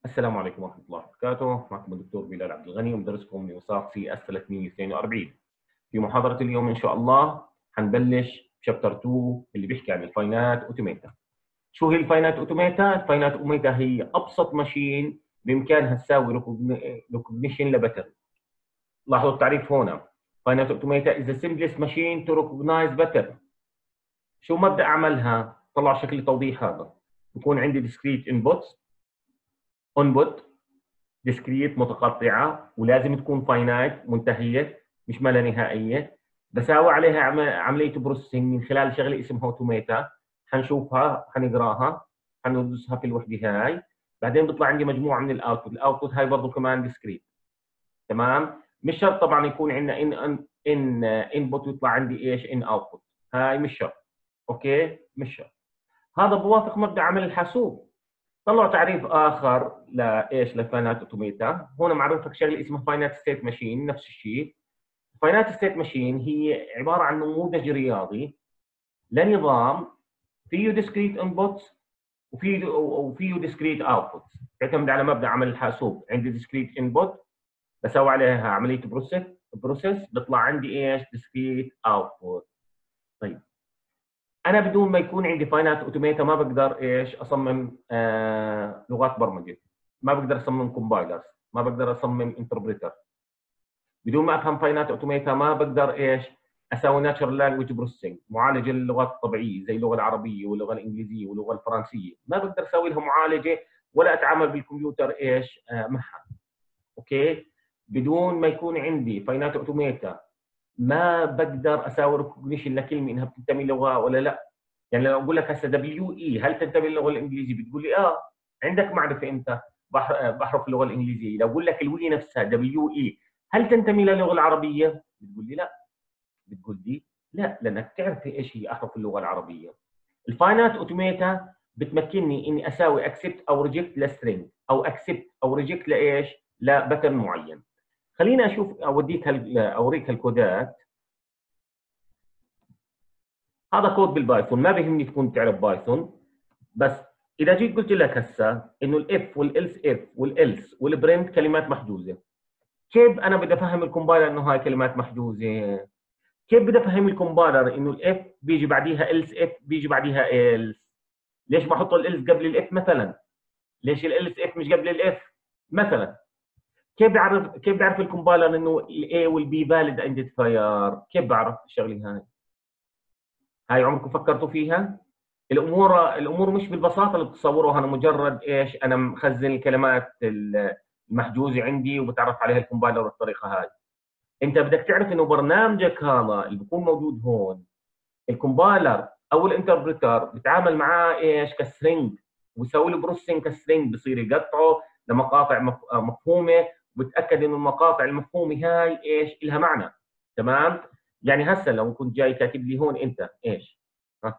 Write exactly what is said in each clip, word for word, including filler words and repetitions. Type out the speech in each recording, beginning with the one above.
السلام عليكم ورحمة الله وبركاته، معكم الدكتور بلال عبد الغني ومدرسكم لوساق سي اس ثلاثمئة واثنين وأربعين. في محاضرة اليوم إن شاء الله حنبلش شابتر اثنين اللي بيحكي عن الفاينات اوتوميتا. شو هي الفاينات اوتوميتا؟ الفاينات اوتوميتا هي أبسط ماشين بإمكانها تساوي ريكوجنيشن لباترن. لاحظوا التعريف هنا. فاينات اوتوميتا is the simplest machine to recognize pattern. شو مبدأ عملها؟ طلع شكل التوضيح هذا. بكون عندي discrete inputs input ديسكريت متقطعه ولازم تكون فاينايت منتهيه مش ما لا نهائيه، بساوي عليها عمليه بروسيسنج من خلال شغله اسمها اوتوميتا. حنشوفها حنقراها حندرسها في الوحده هاي. بعدين بيطلع عندي مجموعه من الاوتبوت، الاوتبوت هاي برضه كمان ديسكريت. تمام. مش شرط طبعا يكون عندنا ان ان انبوت ويطلع عندي ايش ان اوتبوت، هاي مش شرط. اوكي مش شرط. هذا بوافق مبدا عمل الحاسوب. طلعوا تعريف اخر لايش لفاينات اوتوميتا. هنا معروف لك شغله اسمها فاينات ستيت ماشين، نفس الشيء. فاينات ستيت ماشين هي عباره عن نموذج رياضي لنظام فيه ديسكريت انبوتس وفيه وفيه ديسكريت اوتبوتس، تعتمد على مبدا عمل الحاسوب. عندي ديسكريت انبوت بسوي عليها عمليه بروسيس بروسيس بيطلع عندي ايش؟ ديسكريت اوتبوت. طيب انا بدون ما يكون عندي فاينات اوتوميتا ما بقدر ايش اصمم آه لغات برمجه، ما بقدر اصمم كومبايلرز، ما بقدر اصمم انتربريتر. بدون ما افهم فاينات اوتوميتا ما بقدر ايش اسوي ناتشرال لانجويج بروسيسنج، معالجه اللغات الطبيعيه زي اللغه العربيه واللغه الانجليزيه واللغه الفرنسيه، ما بقدر اسوي لها معالجه ولا اتعامل بالكمبيوتر ايش آه معها. اوكي. بدون ما يكون عندي فاينات اوتوميتا ما بقدر اساوي ريكوجنيشن لكلمه انها بتنتمي لغه ولا لا. يعني لو اقول لك هسه دبليو اي هل تنتمي للغه الانجليزيه؟ بتقول لي اه، عندك معرفه انت بحرف اللغه الانجليزيه. لو اقول لك الوي نفسها دبليو اي هل تنتمي للغه العربيه؟ بتقول لي لا. بتقول لي لا لانك تعرف ايش هي احرف اللغه العربيه. الفاينات اوتوميتا بتمكنني اني اساوي اكسبت او ريجكت لسترينج او اكسبت او ريجكت لايش؟ لباترن معين. خليني اشوف اوديك اوريك الكودات. هذا كود بالبايثون، ما بيهمني تكون تعرف بايثون، بس اذا جيت قلت لك هسه انه الاف والالس اف والالس والبرنت كلمات محجوزه، كيف انا بدي افهم الكومبايلر انه هاي كلمات محجوزه؟ كيف بدي افهم الكومبايلر انه الاف بيجي بعديها الس اف بيجي بعديها الس؟ ليش بحط الالس قبل الاف مثلا؟ ليش الالس اف مش قبل الاف مثلا؟ كيف بعرف كيف بعرف الكومبايلر انه الاي والبي فاليد ايدنتيفاير؟ كيف بعرف الشغله هاي؟ هاي عمركم فكرتوا فيها؟ الامور الامور مش بالبساطه اللي بتصوروها. انا مجرد ايش؟ انا مخزن الكلمات المحجوزه عندي وبتعرف عليها الكومبايلر بالطريقه هاي. انت بدك تعرف انه برنامجك هذا اللي بيكون موجود هون، الكومبايلر او الانتربريتر بيتعامل معاه ايش؟ كسترينج، وبيسوي له بروسيسنج كسترينج، بصير يقطعه لمقاطع مفهومه وبتاكد انه المقاطع المفهومه هاي ايش؟ لها معنى. تمام؟ يعني هسه لو كنت جاي كاتب لي هون انت ايش؟ ها؟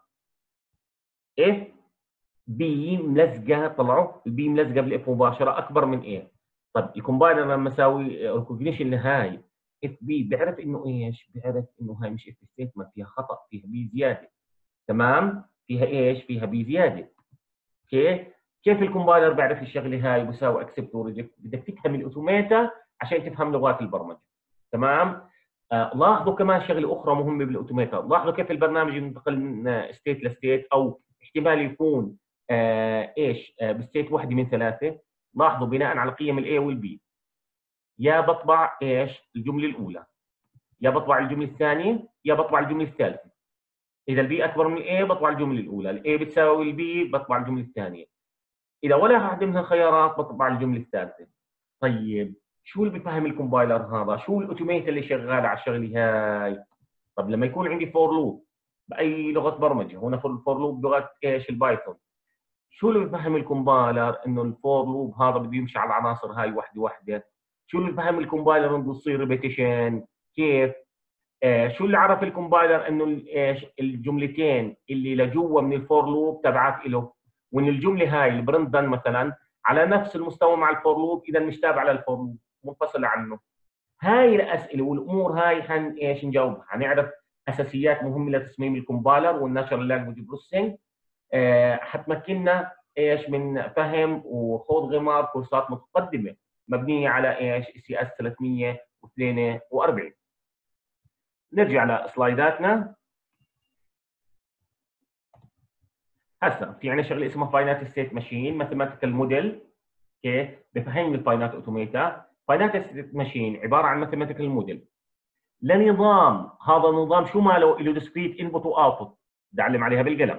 اف بي ملزقه، طلعوا البي ملزقه بالاف مباشره اكبر من ايه. طب الكومبايلر لما اسوي ريكوجنيشن لهاي اف بي بيعرف انه ايش؟ بيعرف انه هاي مش اف ستيتمنت، فيها خطا، فيها بي زياده. تمام؟ فيها ايش؟ فيها بي زياده. اوكي؟ كيف الكومبايلر بيعرف الشغله هاي وبيساوي اكسبت وريجكت؟ بدك تفهم الاوتوميتا عشان تفهم لغات البرمجه. تمام؟ آه لاحظوا كمان شغله اخرى مهمه بالاوتوميتا، لاحظوا كيف البرنامج ينتقل من ستيت لستيت، او احتمال يكون آه ايش؟ آه بستيت واحده من ثلاثه. لاحظوا بناء على قيم الاي والبي، يا بطبع ايش؟ الجمله الاولى، يا بطبع الجمله الثانيه، يا بطبع الجمله الثالثه. اذا البي اكبر من الاي بطبع الجمله الاولى، الاي بتساوي البي بطبع الجمله الثانيه، اذا ولا واحده من الخيارات بطبع الجمله الثالثه. طيب شو اللي بفهم الكومبايلر هذا؟ شو الاوتوميت اللي شغال على الشغله هاي؟ طب لما يكون عندي فور لوب باي لغه برمجه، هنا فور لوب لغه ايش؟ البايثون. شو اللي بفهم الكومبايلر؟ انه الفور لوب هذا بده يمشي على العناصر هاي وحده وحده. شو اللي بفهم الكومبايلر؟ انه بصير ريبيتيشن. كيف؟ آه شو اللي عرف الكومبايلر انه ايش؟ الجملتين اللي لجوا من الفور لوب تبعات له، وان الجمله هاي البرنت دن مثلا على نفس المستوى مع الفور لوب، اذا مش تابعه للفور لوب، منفصله عنه. هاي الاسئله والامور هاي حن ايش نجاوبها؟ حنعرف اساسيات مهمه لتصميم الكومبايلر والناتشرال لانجويج بروسيسنج. آه حتمكننا ايش من فهم وخوض غمار كورسات متقدمه مبنيه على ايش سي اس ثلاثمية واثنين وأربعين. نرجع لسلايداتنا. هسه في عندنا شغله اسمها فاينات ستيت ماشين ماثيماتيكال موديل. اوكي بفهمني الفاينات اوتوميتا. فاينات ستيت ماشين عباره عن ماثيماتيكال موديل لنظام، هذا النظام شو ماله؟ له ديسكريت انبوت واوتبوت، بدي اعلم عليها بالقلم.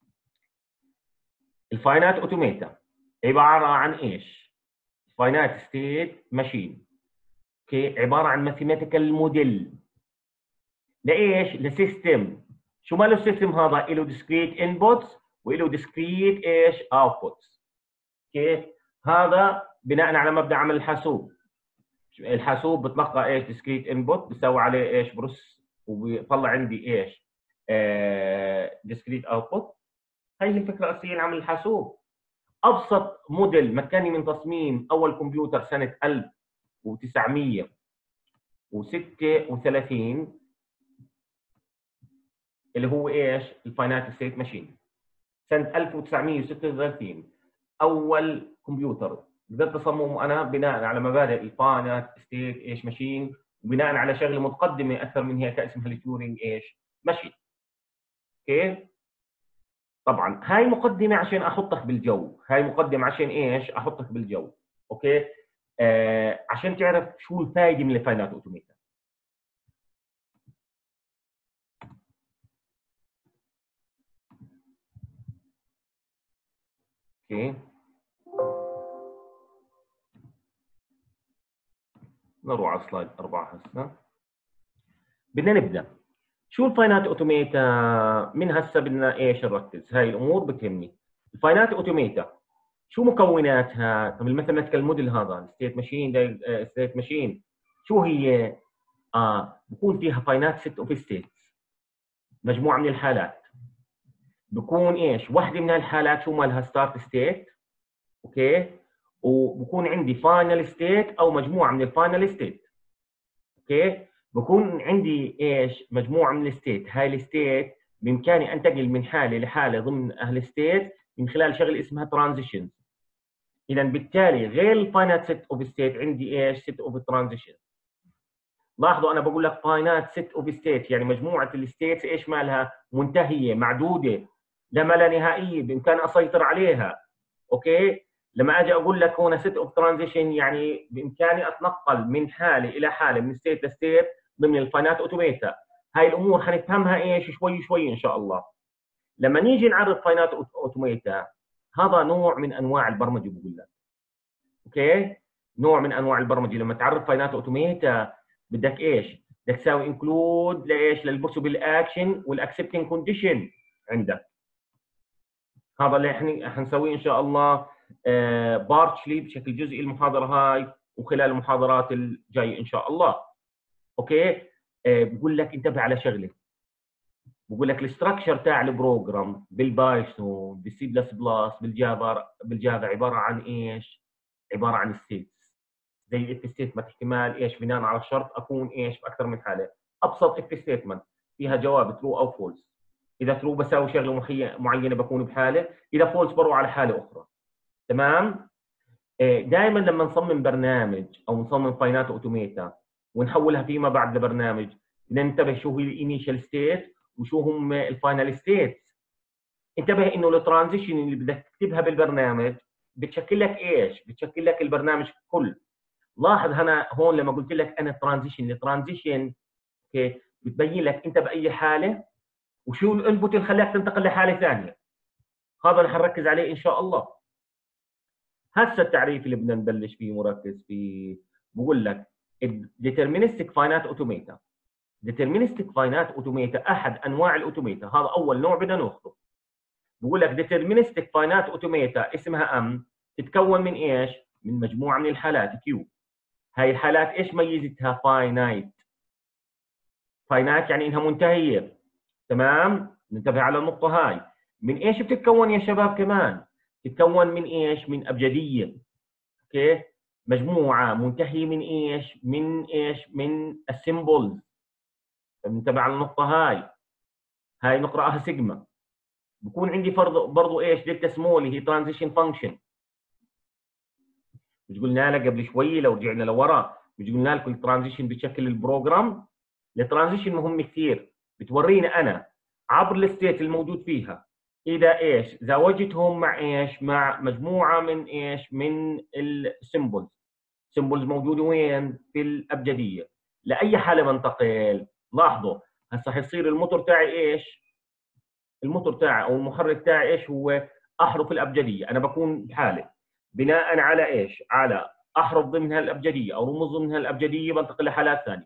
الفاينات اوتوميتا عباره عن ايش؟ فاينات ستيت ماشين اوكي عباره عن ماثيماتيكال موديل لايش؟ لسيستم. شو ماله السيستم هذا؟ له ديسكريت انبوتس وله ديسكريت ايش؟ اوتبوتس. اوكي هذا بناء على مبدا عمل الحاسوب. الحاسوب بتلقى ايش؟ ديسكريت انبوت بيساوي عليه ايش؟ برص وبيطلع عندي ايش؟ ديسكريت اوتبوت. هي الفكره الاساسيه لعمل الحاسوب. ابسط موديل مكني من تصميم اول كمبيوتر سنه ألف وتسعمية وستة وثلاثين اللي هو ايش؟ الفاينات ستيت ماشين. سنه ألف وتسعمية وستة وثلاثين اول كمبيوتر قدرت اصممه انا بناء على مبادئ الفاينات ستيت ايش ماشين، وبناء على شغله متقدمه اكثر من هيك اسمها التيورينج ايش؟ ماشين. اوكي؟ طبعا هاي مقدمه عشان احطك بالجو، هاي مقدمه عشان ايش؟ احطك بالجو. اوكي؟ آه عشان تعرف شو الفائده من الفاينات اوتوميتا. اوكي؟ نروح على سلايد أربعة هسه. بدنا نبدا. شو الفاينات اوتوميتا؟ من هسه بدنا ايش نركز؟ هاي الامور بتهمني. الفاينات اوتوميتا شو مكوناتها؟ طب الماثيماتيكال موديل هذا الستيت ماشين ستيت ماشين شو هي؟ اه بكون فيها فاينات ست اوف ستيتس، مجموعه من الحالات. بكون ايش؟ واحده من هالحالات شو مالها؟ ستارت ستيت. اوكي؟ وبكون عندي فاينل ستيت او مجموعه من الفاينل ستيت. اوكي؟ بكون عندي ايش؟ مجموعه من الستيت. هاي الستيت بامكاني انتقل من حاله لحاله ضمن اهل ستيت من خلال شغله اسمها ترانزيشنز. اذا بالتالي غير الفاينات ست اوف ستيت عندي ايش؟ ست اوف ترانزيشن. لاحظوا انا بقول لك فاينات ست اوف ستيت يعني مجموعه الستيتس ايش مالها؟ منتهيه معدوده لا ما لا نهائيه بامكاني اسيطر عليها. اوكي؟ لما اجي اقول لك هون ست اوف ترانزيشن يعني بامكاني اتنقل من حاله الى حاله من ستيت لستيت ضمن الفاينات اوتوميتا. هاي الامور حنفهمها ايش؟ شوي شوي ان شاء الله. لما نيجي نعرف فاينات اوتوميتا هذا نوع من انواع البرمجه بقول لك. اوكي؟ نوع من انواع البرمجه. لما تعرف فاينات اوتوميتا بدك ايش؟ بدك تساوي انكلود لايش؟ للبوسيبل اكشن والاكسبتنج كونديشن عندك. هذا اللي احنا حنسويه ان شاء الله آه بارتشلي بشكل جزئي المحاضره هاي وخلال المحاضرات الجايه ان شاء الله. اوكي؟ آه بقول لك انتبه على شغله. بقول لك الاستراكشر تاع البروجرام بالبايثون بالسي بلس بلس بالجافا بالجافا عباره عن ايش؟ عباره عن ستيتس. زي الاف ستيتمنت احتمال ايش؟ بناء على الشرط اكون ايش؟ في اكثر من حاله. ابسط اف ستيتمنت فيها جواب ترو او فولس. اذا ترو بساوي شغله معينه بكون بحاله، اذا فولس بروح على حاله اخرى. تمام؟ دائما لما نصمم برنامج او نصمم فاينات اوتوميتا ونحولها فيما بعد لبرنامج ننتبه شو هي الانيشال ستيت وشو هم الفاينل ستيت. انتبه انه الترانزيشن اللي بدك تكتبها بالبرنامج بتشكل لك ايش؟ بتشكل لك البرنامج كل. لاحظ هنا هون لما قلت لك انا ترانزيشن الترانزيشن اوكي بتبين لك انت باي حاله وشو الانبوت اللي خلاك تنتقل لحاله ثانيه. هذا اللي حنركز عليه ان شاء الله. هسه التعريف اللي بدنا نبلش فيه مركز فيه بقول لك ديترمينستيك فاينات اوتوميتا. ديترمينستيك فاينات اوتوميتا احد انواع الاوتوميتا. هذا اول نوع بدنا ناخذه. بقول لك ديترمينستيك فاينات اوتوميتا اسمها ام تتكون من ايش؟ من مجموعه من الحالات كيو. هاي الحالات ايش ميزتها؟ فاينايت. فاينايت يعني انها منتهيه. تمام؟ ننتبه على النقطه هاي. من ايش بتتكون يا شباب كمان؟ تتكون من ايش؟ من ابجديه. اوكي؟ مجموعه منتهيه من ايش؟ من ايش؟ من السيمبلز. ننتبه على النقطه هاي. هاي نقراها سيجما. بكون عندي فرض برضه ايش؟ دلتا سمول اللي هي ترانزيشن فانكشن. مش قلنا لك قبل شوي لو رجعنا لورا، مش قلنا لكم الترانزيشن بشكل البروجرام؟ الترانزيشن مهم كثير، بتوريني انا عبر الستيت الموجود فيها اذا ايش؟ زوجتهم مع ايش؟ مع مجموعه من ايش؟ من السيمبلز. سيمبلز موجوده وين؟ في الابجديه. لاي حاله بنتقل؟ لاحظوا هسه حيصير الموتور تاعي ايش؟ الموتور تاعي او المحرك تاعي ايش هو؟ احرف الابجديه. انا بكون بحاله بناء على ايش؟ على احرف ضمن هالابجديه او رموز ضمن هالابجديه بنتقل لحالات ثانيه.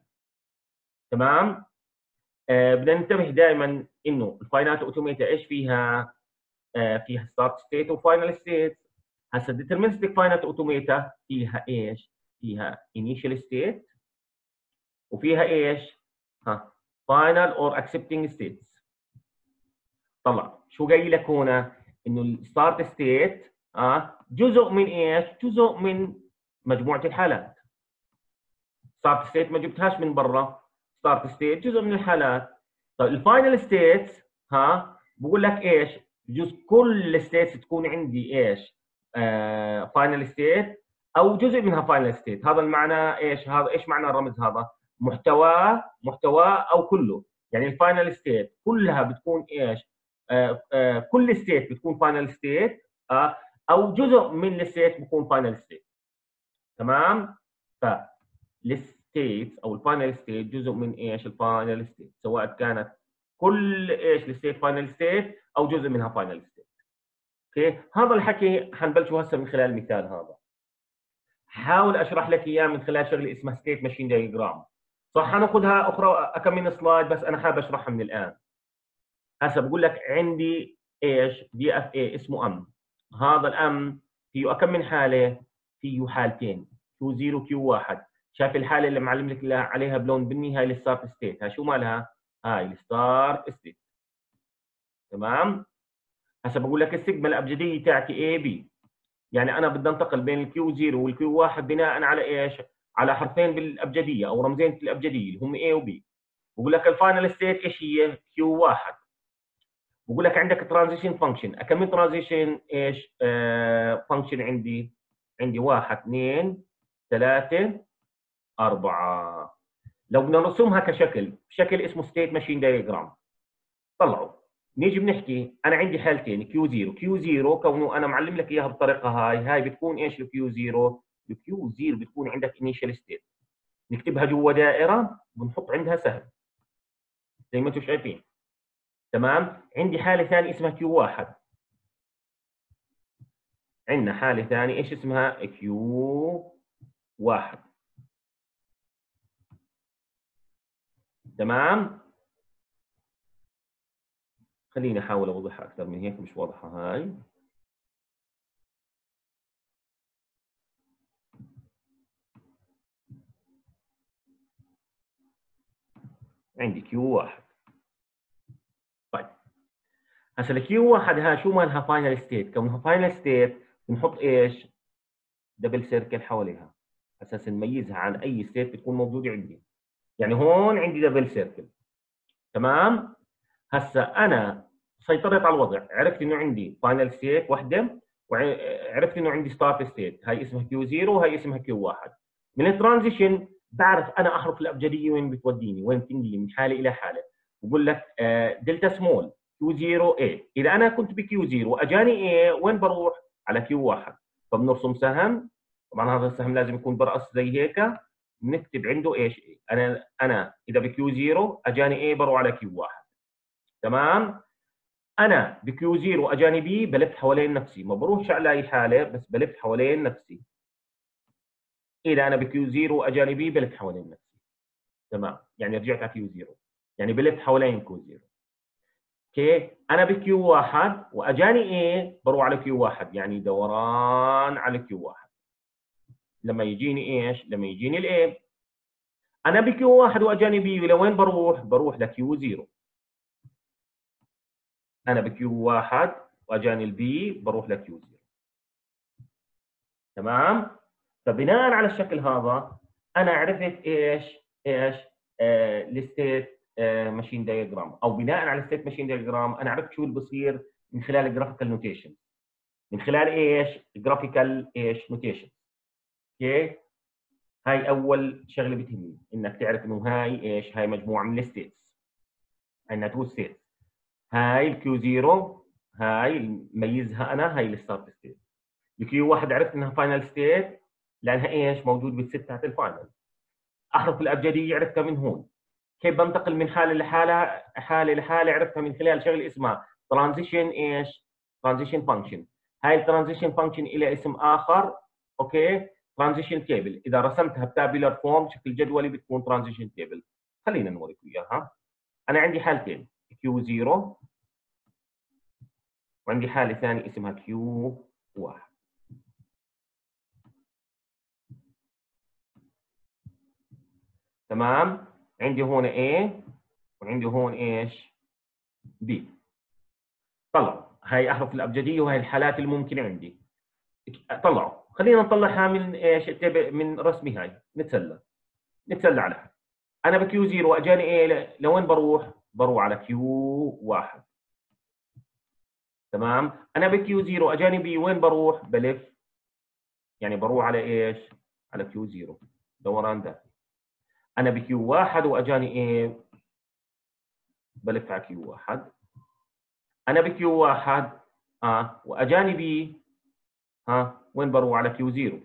تمام؟ آه بدنا ننتبه دائما انه الفاينات اوتوميتا ايش فيها؟ آه فيها ستارت ستيت وفاينل ستيت. هسه الديترمينستيك فاينات اوتوميتا فيها ايش؟ فيها انيشال ستيت وفيها ايش؟ ها فاينل اور اكسبتنج ستيتس. طلع شو قايل لك هنا؟ انه الستارت ستيت اه جزء من ايش؟ جزء من مجموعه الحالات. ستارت ستيت ما جبتهاش من برا، ستارت ستيت جزء من الحالات. طيب الفاينل ستيت ها بقول لك ايش؟ بجوز كل الستيتس تكون عندي ايش؟ آه فاينل ستيت او جزء منها فاينل ستيت. هذا المعنى ايش؟ هذا ايش معنى الرمز هذا؟ محتواه محتواه او كله. يعني الفاينل ستيت كلها بتكون ايش؟ آه آه كل ستيت بتكون فاينل ستيت آه او جزء من الستيت بيكون فاينل ستيت. تمام؟ فالستيت او الفاينل ستيت جزء من ايش؟ الفاينل ستيت، سواء كانت كل ايش الستيت فاينل ستيت او جزء منها فاينل ستيت. اوكي؟ هذا الحكي حنبلشه هسه من خلال المثال هذا. حاول اشرح لك اياه من خلال شغله اسمها ستيت ماشين دايجرام. صح حناخذها اخرى كم من سلايد بس انا حابب اشرحها من الان. هسه بقول لك عندي ايش؟ دي اف اي اسمه ام. هذا الام فيه كم من حاله؟ فيه حالتين، كيو صفر وكيو واحد. شايف الحاله اللي معلم لك عليها بلون بني؟ هاي الستارت ستيت. هاي شو مالها؟ هاي الستارت ستيت. تمام؟ هسه بقول لك السيجما الابجديه تاعتي اي بي. يعني انا بدي انتقل بين الكيو صفر والكيو واحد بناء على ايش؟ على حرفين بالابجديه او رمزين في الابجديه اللي هم اي وبي. بقول لك الفاينل ستيت ايش هي؟ كيو واحد. بقول لك عندك ترانزيشن فانكشن. كم من ترانزيشن ايش؟ آه فانكشن عندي؟ عندي واحد اثنين ثلاثة أربعة. لو بدنا نرسمها كشكل، بشكل اسمه ستيت ماشين دايجرام. طلعوا نيجي بنحكي انا عندي حالتين كيو صفر. كيو صفر كونه انا معلم لك اياها بالطريقه هاي، هاي بتكون ايش الكيو صفر؟ الكيو صفر بتكون عندك انيشال ستيت، نكتبها جوا دائره بنحط عندها سهم زي ما انتم شايفين. تمام؟ عندي حاله ثانيه اسمها كيو واحد. عندنا حاله ثانيه ايش اسمها؟ كيو واحد. تمام؟ خليني احاول اوضحها اكثر من هيك، مش واضحه هاي. عندي كيو واحد. طيب هسه الكيو واحد ها شو مالها؟ فاينل ستيت. كونها فاينل ستيت بنحط ايش؟ دبل سيركل حواليها اساس نميزها عن اي ستيت بتكون موجوده عندي. يعني هون عندي دبل سيركل. تمام؟ هسه انا سيطرت على الوضع، عرفت انه عندي فاينل ستيت وحده وعرفت انه عندي ستارت ستيت، هاي اسمها كيو صفر وهي اسمها كيو واحد. من الترانزيشن بعرف انا احرف الابجديه وين بتوديني، وين بتنقلي من حاله الى حاله. بقول لك دلتا سمول كيو صفر اي. اذا انا كنت بكيو صفر واجاني اي وين بروح؟ على كيو واحد. فبنرسم سهم. طبعا هذا السهم لازم يكون برأس زي هيك، بنكتب عنده ايش؟ انا انا اذا بكيو صفر اجاني اي بروح على كيو واحد. تمام؟ انا بكيو صفر واجاني بي بلف حوالين نفسي، ما بروحش على اي حاله بس بلف حوالين نفسي. اذا انا بكيو صفر واجاني بي بلف حوالين نفسي. تمام؟ يعني رجعت على كيو صفر، يعني بلف حوالين كيو صفر. اوكي؟ انا بكيو واحد واجاني اي بروح على كيو واحد، يعني دوران على كيو واحد. لما يجيني ايش؟ لما يجيني الاي. انا بكيو واحد واجاني بي لوين بروح؟ بروح لكيو صفر. انا بكيو واحد واجاني البي بروح لكيو صفر. تمام؟ فبناء على الشكل هذا انا عرفت ايش؟ ايش؟ آه الستيت آه ماشين دايجرام، او بناء على الستيت ماشين دايجرام انا عرفت شو اللي بصير من خلال الجرافيكال نوتيشن، من خلال ايش؟ الجرافيكال ايش؟ نوتيشن. اوكي؟ هاي اول شغله بتهمني، انك تعرف انه هاي ايش؟ هاي مجموعه من الستيتس، عندنا تو ستيتس، هاي الكيو صفر، هاي ميزها انا، هاي الستارت ستيت. الكيو واحد عرفت انها فاينل ستيت لانها ايش؟ موجود بالست تاعت الفاينل. احرف الابجديه عرفتها من هون. كيف بنتقل من حاله لحاله، حاله لحاله، عرفتها من خلال شغله اسمها ترانزيشن ايش؟ ترانزيشن فانكشن. هاي الترانزيشن فانكشن لها اسم اخر، اوكي؟ ترانزيشن تيبل. اذا رسمتها بتابيلر فورم بشكل جدولي بتكون ترانزيشن تيبل. خلينا نوريكم اياها. انا عندي حالتين، كيو صفر وعندي حاله ثانيه اسمها كيو واحد. تمام؟ عندي هون A وعندي هون ايش؟ B. طلعوا هاي احرف الابجديه وهي الحالات الممكنه عندي. طلعوا، خلينا نطلعها من ايش؟ من رسمي. هاي نتسلى نتسلى عليها. انا بكيو صفر واجاني ايه، لوين بروح؟ بروح على كيو واحد. تمام؟ انا بكيو صفر واجاني بي، وين بروح؟ بلف، يعني بروح على ايش؟ على كيو صفر، دوران ذاتي. انا بكيو واحد واجاني ايه؟ بلف على كيو واحد. انا بكيو واحد اه واجاني بي، ها وين بروح؟ على كيو صفر.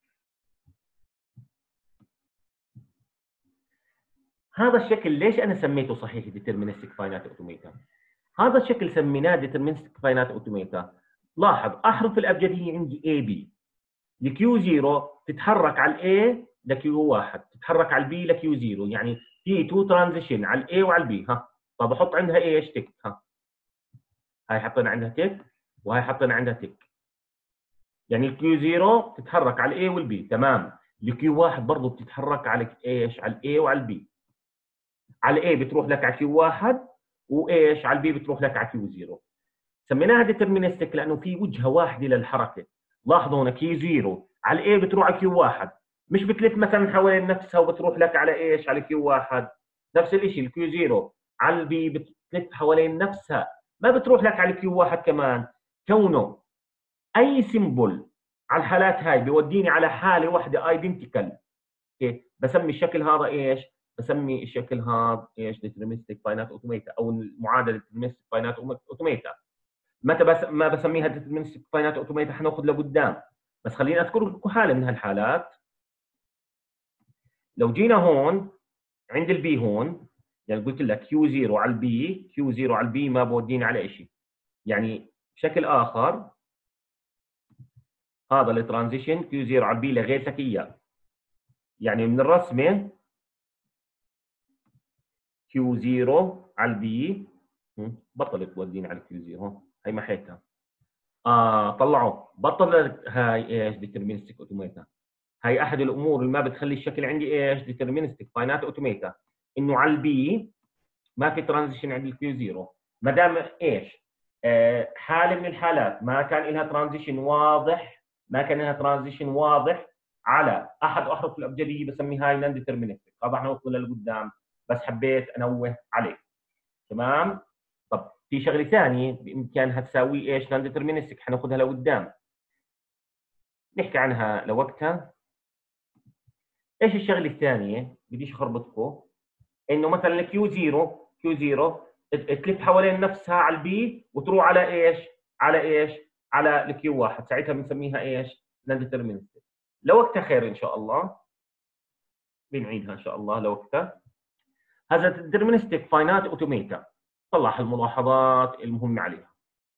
هذا الشكل ليش انا سميته صحيح ديترمينستيك فاينات اوتوميتا؟ هذا الشكل سميناه ديترمينستيك فاينات اوتوميتا. لاحظ احرف الابجديه عندي اي بي. الكيو صفر تتحرك على الاي لكيو واحد، تتحرك على البي لكيو صفر، يعني في تو ترانزيشن على الاي وعلى البي. ها طب احط عندها ايش؟ تك. ها هاي حطينا عندها تك وهي حطينا عندها تك، يعني الكيو صفر تتحرك على الاي والبي. تمام؟ الكيو واحد برضه بتتحرك على ايش؟ على الاي وعلى البي. على الاي بتروح لك على كيو واحد، وايش؟ على البي بتروح لك على كيو صفر. سميناها ديترمينستيك لانه في وجهه واحده للحركه. لاحظوا هنا كيو صفر على الاي بتروح على كيو واحد، مش بتلف مثلا حوالين نفسها وبتروح لك على ايش؟ على كيو واحد. نفس الشيء الكيو صفر على البي بتلف حوالين نفسها، ما بتروح لك على كيو واحد كمان. كونه اي سيمبل على الحالات هاي بيوديني على حاله واحده ايدنتيكال. اوكي؟ بسمي الشكل هذا ايش؟ بسمي الشكل هذا ايش؟ ديترمينستيك فاينات اوتوميتا، او المعادله ديترمينستيك فاينات اوتوميتا. متى بس ما بسميها ديترمينستيك فاينات اوتوميتا؟ حناخذ لقدام، بس خليني اذكر لكم حاله من هالحالات. لو جينا هون عند البي هون، يعني قلت لك كيو صفر على البي، كيو صفر على البي ما بوديني على شيء. يعني بشكل اخر هذا الترانزيشن كيو صفر على البي لغيتك اياه، يعني من الرسمه كيو صفر على البي بطلت توديني على كيو صفر. هي محيتها. اه طلعوا بطل. هاي ايش؟ ديترمينستيك اوتوميتا. هاي احد الامور اللي ما بتخلي الشكل عندي ايش؟ ديترمينستيك فاينات اوتوميتا، انه على البي ما في ترانزيشن عند الكيو صفر. ما دام ايش؟ آه حاله من الحالات ما كان لها ترانزيشن واضح، ما كان لها ترانزيشن واضح على احد احرف الابجديه، بسمي هاي نون ديترمينستيك. طبعا نوصل لقدام، بس حبيت انوه عليه. تمام؟ طب في شغله ثانيه بامكانها تساوي ايش؟ نون ديترمينستيك، حناخذها لقدام، نحكي عنها لوقتها. ايش الشغله الثانيه؟ بديش اخربطكم، انه مثلا كيو صفر كيو صفر تلف حوالين نفسها على البي وتروح على ايش؟ على ايش؟ على الكيو واحد، ساعتها بنسميها ايش؟ نون ديترمينستيك. لوقتها خير ان شاء الله، بنعيدها ان شاء الله لوقتها. هذا ديترمينستيك فاينات اوتوميتا. طلع الملاحظات المهمه عليها.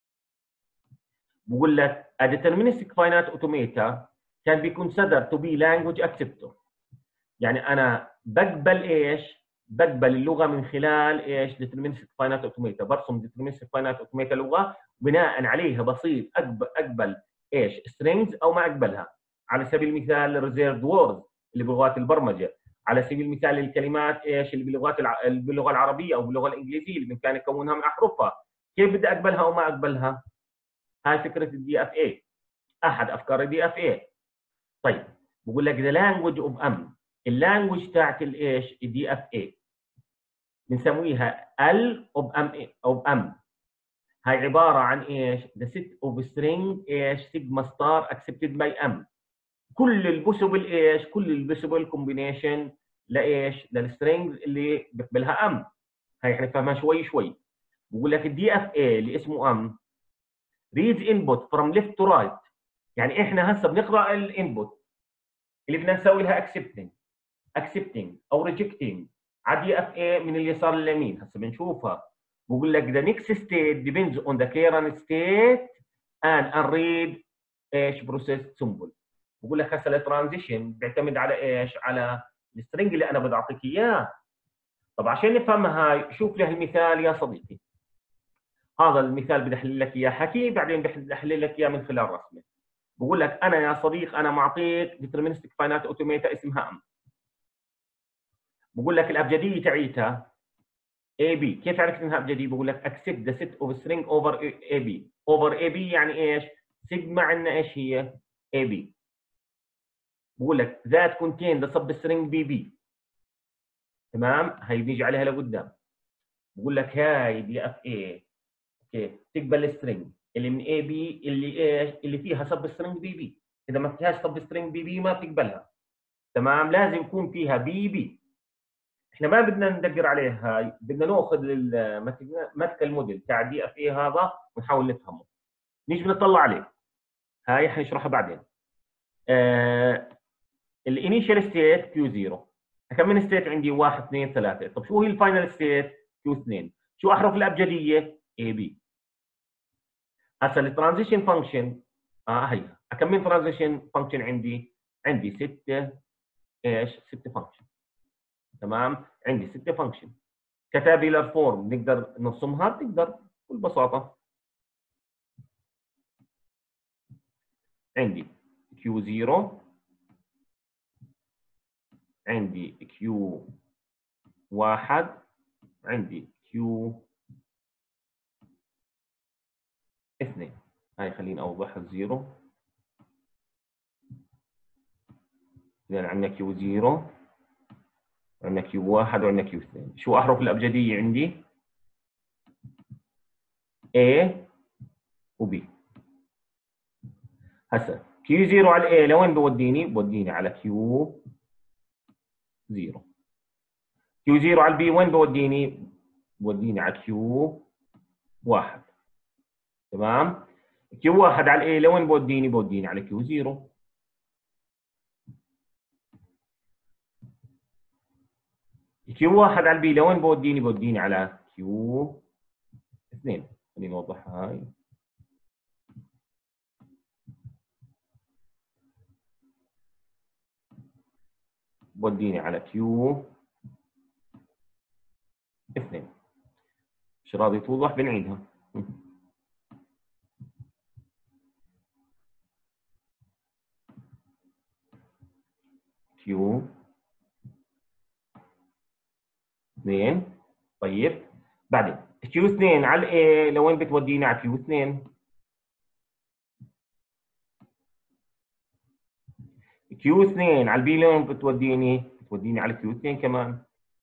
بقول لك a deterministic finite automata can be considered to be language acceptor. يعني انا بقبل ايش؟ بقبل اللغه من خلال ايش؟ deterministic finite automata. برسم deterministic finite automata لغه بناء عليها بصير اقبل اقبل ايش؟ strings او ما اقبلها. على سبيل المثال reserved words اللي بلغات البرمجه، على سبيل المثال الكلمات ايش؟ اللي بلغات الع... باللغه العربيه او باللغه الانجليزيه اللي بامكاني اكونها من احرفها. كيف بدي اقبلها او ما اقبلها؟ هاي فكره الدي اف اي، احد افكار الدي اف اي. طيب بقول لك ذا لانجوج اوف ام، اللانجوج تاعت الايش؟ الدي اف اي بنسميها ال اوف ام اوف ام. هاي عباره عن ايش؟ the set of string ايش؟ sigma star accepted by m. كل البوسيبل ايش؟ كل البوسيبل كومبينيشن لايش؟ للسترينجز اللي بيقبلها ام. هاي احنا فاهمها شوي شوي. بقول لك الدي اف اي اللي اسمه ام reads input from left to right. يعني احنا هسه بنقرا الانبوت اللي بدنا نسوي لها accepting accepting او rejecting على دي اف اي من اليسار لليمين. هسه بنشوفها. بقول لك the next state depends on the current state and unread ايش process symbol. بقول لك هسه الترانزيشن بيعتمد على ايش؟ على السترنج اللي انا بدي اعطيك اياه. طب عشان نفهمها هاي شوف لي المثال يا صديقي. هذا المثال بدي احلل لك اياه حكي، بعدين بدي احلل لك اياه من خلال رسمه. بقول لك انا يا صديق انا معطيك ديترمينستيك فاينات اوتوميتا اسمها ام. بقول لك الابجديه تعيتها اي بي. كيف عرفت انها ابجديه؟ بقول لك اكسبت ذا سيت اوف سترينج اوفر اي بي. اوفر اي بي يعني ايش؟ سيجما عندنا ايش هي؟ اي بي. بقول لك ذات كونتين ذا سب سترينج بي بي. تمام؟ هي بنيجي عليها لقدام. بقول لك هاي دي اف اي اوكي تقبل السترينج اللي من اي بي اللي ايش؟ اللي فيها سب سترينج بي بي. اذا ما فيهاش سب سترينج بي بي ما بتقبلها. تمام؟ لازم يكون فيها بي بي. احنا ما بدنا ندقر عليها هاي، بدنا ناخذ متك الموديل تاع دي اف اي هذا ونحاول نفهمه. نيجي بنطلع عليه. هاي حنشرحها بعدين. آه الانيشال ستيت كيو صفر. كم من ستيت عندي؟ واحد اثنين ثلاثة. طب شو هي الفاينل ستيت؟ كيو اثنين. شو احرف الابجديه؟ اي بي. هسه الترانزيشن فانكشن اه هي كم من ترانزيشن فانكشن عندي؟ عندي ستة ايش؟ ستة فانكشن. تمام؟ عندي ستة فانكشن. كتابيلر فورم نقدر نرسمها؟ بتقدر بكل بساطه. عندي كيو صفر، عندي كيو واحد، عندي كيو اثنين. هاي خليني اوضحها الزيرو. اذا عندنا كيو صفر، عندنا كيو واحد، وعندنا كيو اثنين. شو احرف الابجديه عندي؟ A و B. هسه كيو صفر على A لوين بوديني؟ بوديني على كيو صفر. كيو صفر على B وين بوديني؟ بوديني على كيو واحد. تمام؟ كيو واحد على A لوين بوديني؟ بوديني على كيو صفر. كيو واحد على B لوين بوديني؟ بوديني على كيو اثنين. خليني اوضحها هاي. بوديني على كيو اثنين. مش راضي توضح؟ بنعيدها. كيو اثنين. طيب بعدين كيو اثنين على A لوين بتوديني؟ على كيو اثنين. كيو اثنين على B لوين بتوديني؟ بتوديني على كيو اثنين كمان.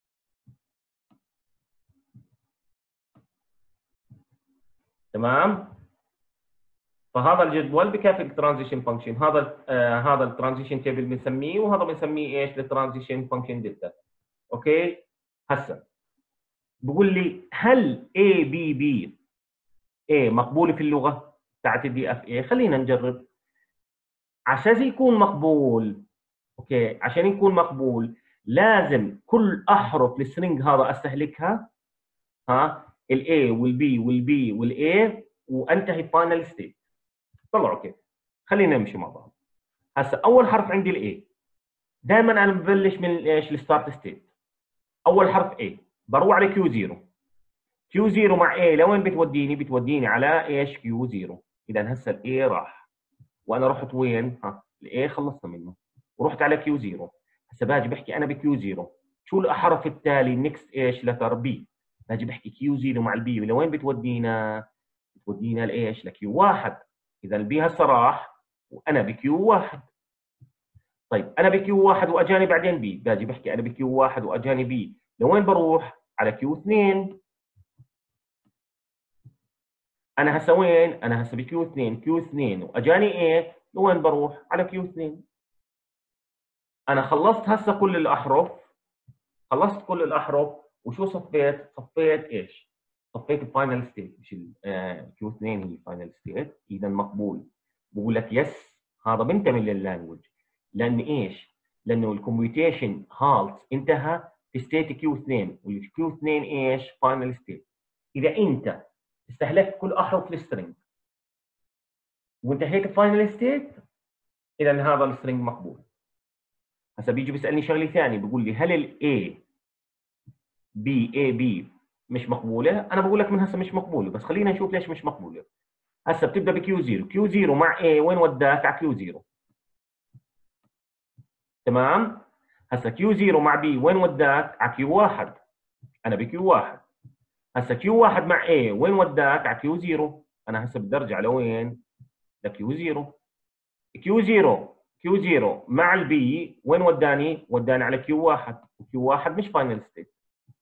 تمام؟ فهذا الجدول بكافي الترانزيشن فانكشن. هذا آه هذا الترانزيشن تيبل بنسميه، وهذا بنسميه ايش؟ الترانزيشن فانكشن دلتا. اوكي؟ هسه بقول لي هل اي بي بي اي مقبوله في اللغه بتاعت الدي اف اي؟ خلينا نجرب. عشان يكون مقبول، اوكي، عشان يكون مقبول لازم كل احرف السترنج هذا استهلكها، ها، الاي والبي والبي والاي، وانتهي فاينل ستيت. طلعوا كيف؟ خلينا نمشي مع بعض. هسه اول حرف عندي الاي. دائما انا ببلش من ايش؟ الستارت ستيت. اول حرف اي بروح على كيو صفر. كيو صفر مع اي لوين بتوديني؟ بتوديني على ايش؟ كيو صفر. اذا هسه الاي راح، وانا رحت وين؟ ها الاي خلصنا منه ورحت على كيو صفر. هسه باجي بحكي انا بكيو صفر شو الحرف التالي؟ نكست ايش؟ لتر بي. باجي بحكي كيو صفر مع البي لوين بتودينا؟ بتودينا لايش؟ لكيو واحد. اذا البي هسه راح وانا بكيو واحد. طيب انا بكيو واحد واجاني بعدين بي، باجي بحكي انا بكيو واحد واجاني بي لوين بروح؟ على كيو اثنين. انا هسه وين؟ انا هسه بكيو اثنين، كيو اثنين واجاني ايه، لوين بروح؟ على كيو اثنين. انا خلصت هسه كل الاحرف، خلصت كل الاحرف، وشو صفيت؟ صفيت ايش؟ صفيت الفاينل ستيت، مش كيو اثنين هي الفاينل ستيت، اذا مقبول. بقول لك يس، هذا بنتمي لللانجوج. لان ايش؟ لانه الكمبيوتيشن هالت انتهى في ستيت كيو اثنين، والكيو اثنين ايش؟ فاينل ستيت. اذا انت استهلكت كل احرف السترنج وانتهيت الفاينل ستيت، اذا هذا السترنج مقبول. هسه بيجي بيسالني شغله ثانيه، بيقول لي هل الاي بي اي بي مش مقبوله؟ انا بقول لك من هسه مش مقبوله، بس خلينا نشوف ليش مش مقبوله. هسه بتبدا بكيو صفر، كيو صفر مع اي وين وداك؟ على كيو صفر. تمام؟ هسه كيو صفر مع بي وين وداك؟ على كيو واحد. انا بكيو واحد. هسه كيو واحد مع اي وين وداك؟ على كيو صفر. انا هسه بدي ارجع لوين؟ لكيو صفر. كيو صفر كيو صفر مع البي وين وداني؟ وداني على كيو واحد، وكيو واحد مش فاينل ستيت.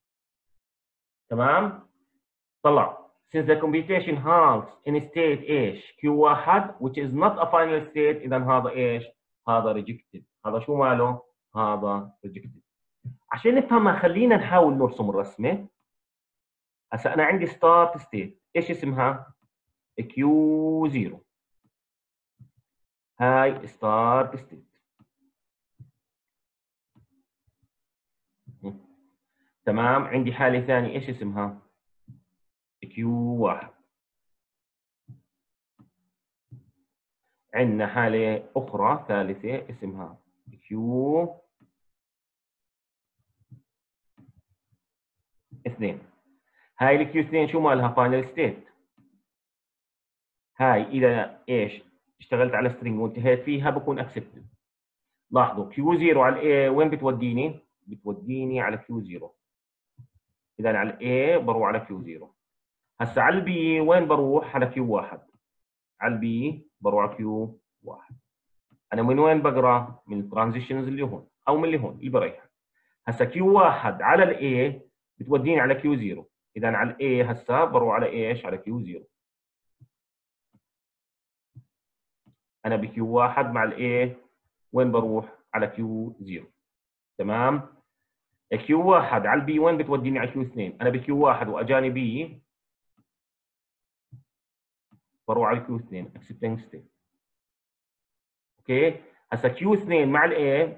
تمام؟ طلع since the computation halts in state ايش؟ كيو واحد which is not a final state، اذا هذا ايش؟ هذا rejected. هذا شو ماله؟ هذا rejected. عشان نفهمها خلينا نحاول نرسم الرسمه. هسه انا عندي start state، ايش اسمها؟ كيو صفر. هاي start state. تمام؟ عندي حاله ثانيه ايش اسمها؟ كيو واحد. عندنا حاله اخرى ثالثه اسمها كيو اثنين. هاي الكيو اثنين شو مالها؟ فاينل ستيت. هاي اذا ايش؟ اشتغلت على سترينج وانتهيت فيها بكون اكسبتد. لاحظوا كيو صفر على الاي وين بتوديني؟ بتوديني على كيو صفر. اذا على الاي بروح على كيو صفر. هسه على البي وين بروح؟ على كيو واحد. على البي بروح على كيو واحد. انا من وين بقرا؟ من الترانزيشنز اللي هون او من اللي هون اللي بريحك. هسه كيو واحد على الاي بتوديني على كيو صفر. اذا على الاي هسه بروح على ايش؟ على كيو صفر. انا بكيو واحد مع الاي وين بروح؟ على كيو صفر. تمام؟ كيو واحد على البي وين بتوديني؟ على كيو اثنين. انا بكيو واحد واجاني بي بروح على كيو اثنين اكسبتنج ستيت. اوكي؟ هسه كيو اثنين مع الاي،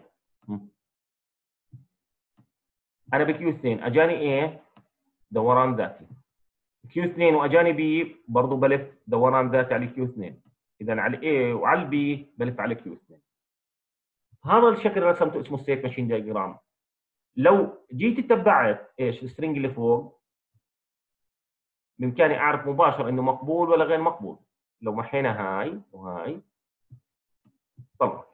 انا بكيو اثنين اجاني ايه؟ دوران ذاتي. كيو اثنين واجاني بي برضه بلف دوران ذاتي على كيو اثنين. اذا على الاي وعلى البي بلف على كيو اثنين. هذا الشكل رسمته اسمه ستيت ماشين دايجرام. لو جيت تتبعت ايش؟ السترنج اللي فوق، بامكاني اعرف مباشره انه مقبول ولا غير مقبول. لو محينا هاي وهاي طلع.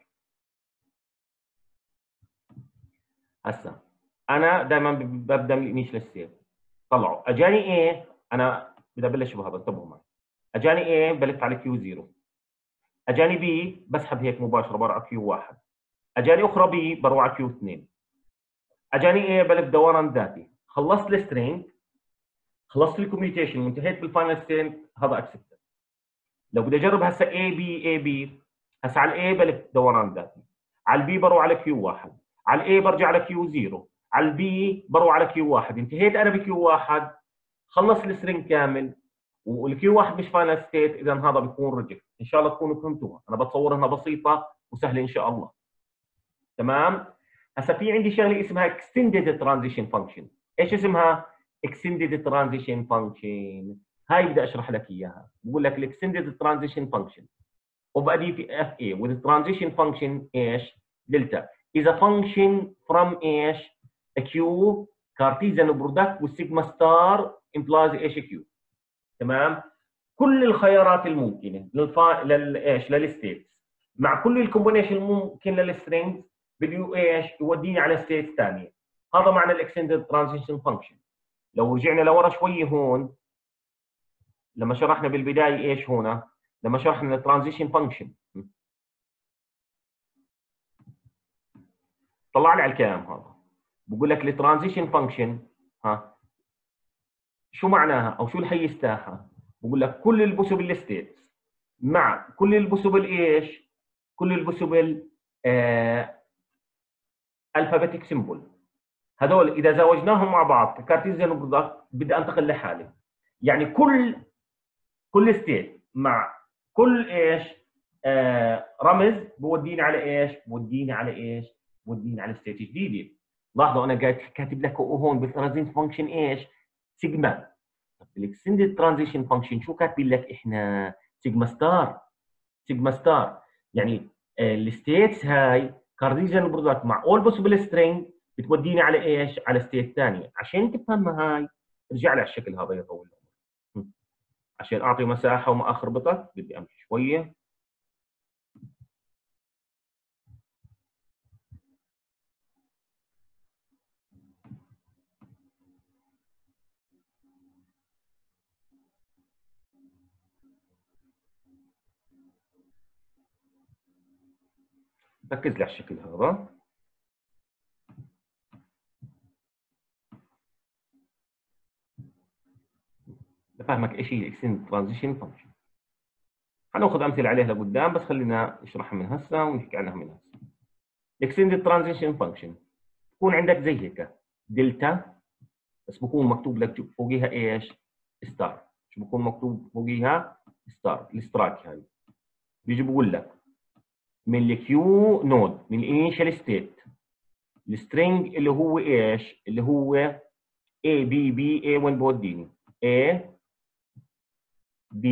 هسه انا دائما ببدا من الانيشال ستيت. طلعوا اجاني ايه؟ انا بدي ابلش بهذا، انتبهوا معي. اجاني ايه؟ بلف على كيو صفر. اجاني بي بسحب هيك مباشره بروح على كيو واحد. اجاني اخرى بي بروح على كيو اثنين. اجاني ايه؟ بلف دوران ذاتي. خلصت السترينج، خلصت الكوميوتيشن وانتهيت بالفاينل ستيت، هذا اكسبت. لو بدي اجرب هسه اي بي اي بي، هسه على الاي بلف دوران ذاتي، على البي بروح على كيو واحد، على الاي برجع على كيو صفر، على البي بروح على كيو واحد. انتهيت انا بكيو واحد، خلص السترينج كامل والكيو واحد مش فاينل ستيت، اذا هذا بيكون ريجكت. ان شاء الله تكونوا فهمتوها، انا بتصور انها بسيطه وسهله ان شاء الله. تمام؟ هسه في عندي شغله اسمها اكستندد ترانزيشن فانكشن. ايش اسمها؟ اكستندد ترانزيشن فانكشن. هاي بدي اشرح لك اياها. بقول لك الاكستندد ترانزيشن فانكشن of a D F A with transition function ايش؟ دلتا is a function from ايش؟ a Q Cartesian product with sigma star implies ايش Q. تمام؟ كل الخيارات الممكنه للفا لل ايش؟ للستيتس مع كل الكومبينيشن الممكن للسترينجز بده ايش؟ يوديني على ستيت ثانيه. هذا معنى الاكستندد ترانزيشن فانكشن. لو رجعنا لورا شوي هون لما شرحنا بالبدايه ايش هنا؟ لما شرحنا الترانزيشن فانكشن طلع لي على الكلام هذا. بقول لك الترانزيشن فانكشن ها شو معناها او شو الحيز تاعها؟ بقول لك كل البوسيبل ستيتس مع كل البوسيبل ايش؟ كل البوسيبل الفابيتيك سيمبل. هذول اذا زوجناهم مع بعض ككارتيزيان برودكت بدي انتقل لحالي. يعني كل كل ستيت مع كل ايش؟ آه رمز بوديني على ايش؟ بوديني على ايش؟ بوديني على ستيت جديده. لاحظوا انا قاعد كاتب لك هون بالترانزيشن فانكشن ايش؟ سيجما. طب بالاكستندد ترانزيشن فانكشن شو كاتبين لك احنا؟ سيجما ستار. سيجما ستار يعني آه الستيتس هاي كارديزيان برودكت مع اول بوسيبل سترينج بتوديني على ايش؟ على ستيت ثانيه. عشان تفهمها هاي ارجع لي على الشكل هذا يطول. عشان اعطي مساحه وما اخربطك بدي امشي شويه. ركز لي على الشكل هذا. بفهمك ايش هي الاكستند ترانزيشن فانكشن. حناخذ امثله عليها لقدام بس خلينا نشرحها من هسه ونحكي عنها من هسه. الاكستند ترانزيشن فانكشن بكون عندك زي هيك دلتا، بس بكون مكتوب لك فوقيها ايش؟ ستار. شو بكون مكتوب فوقيها؟ ستار. الستراك هاي بيجي بقول لك من الكيو نود من الانيشال ستيت السترينج اللي هو ايش؟ اللي هو A B B A وين بوديني؟ A B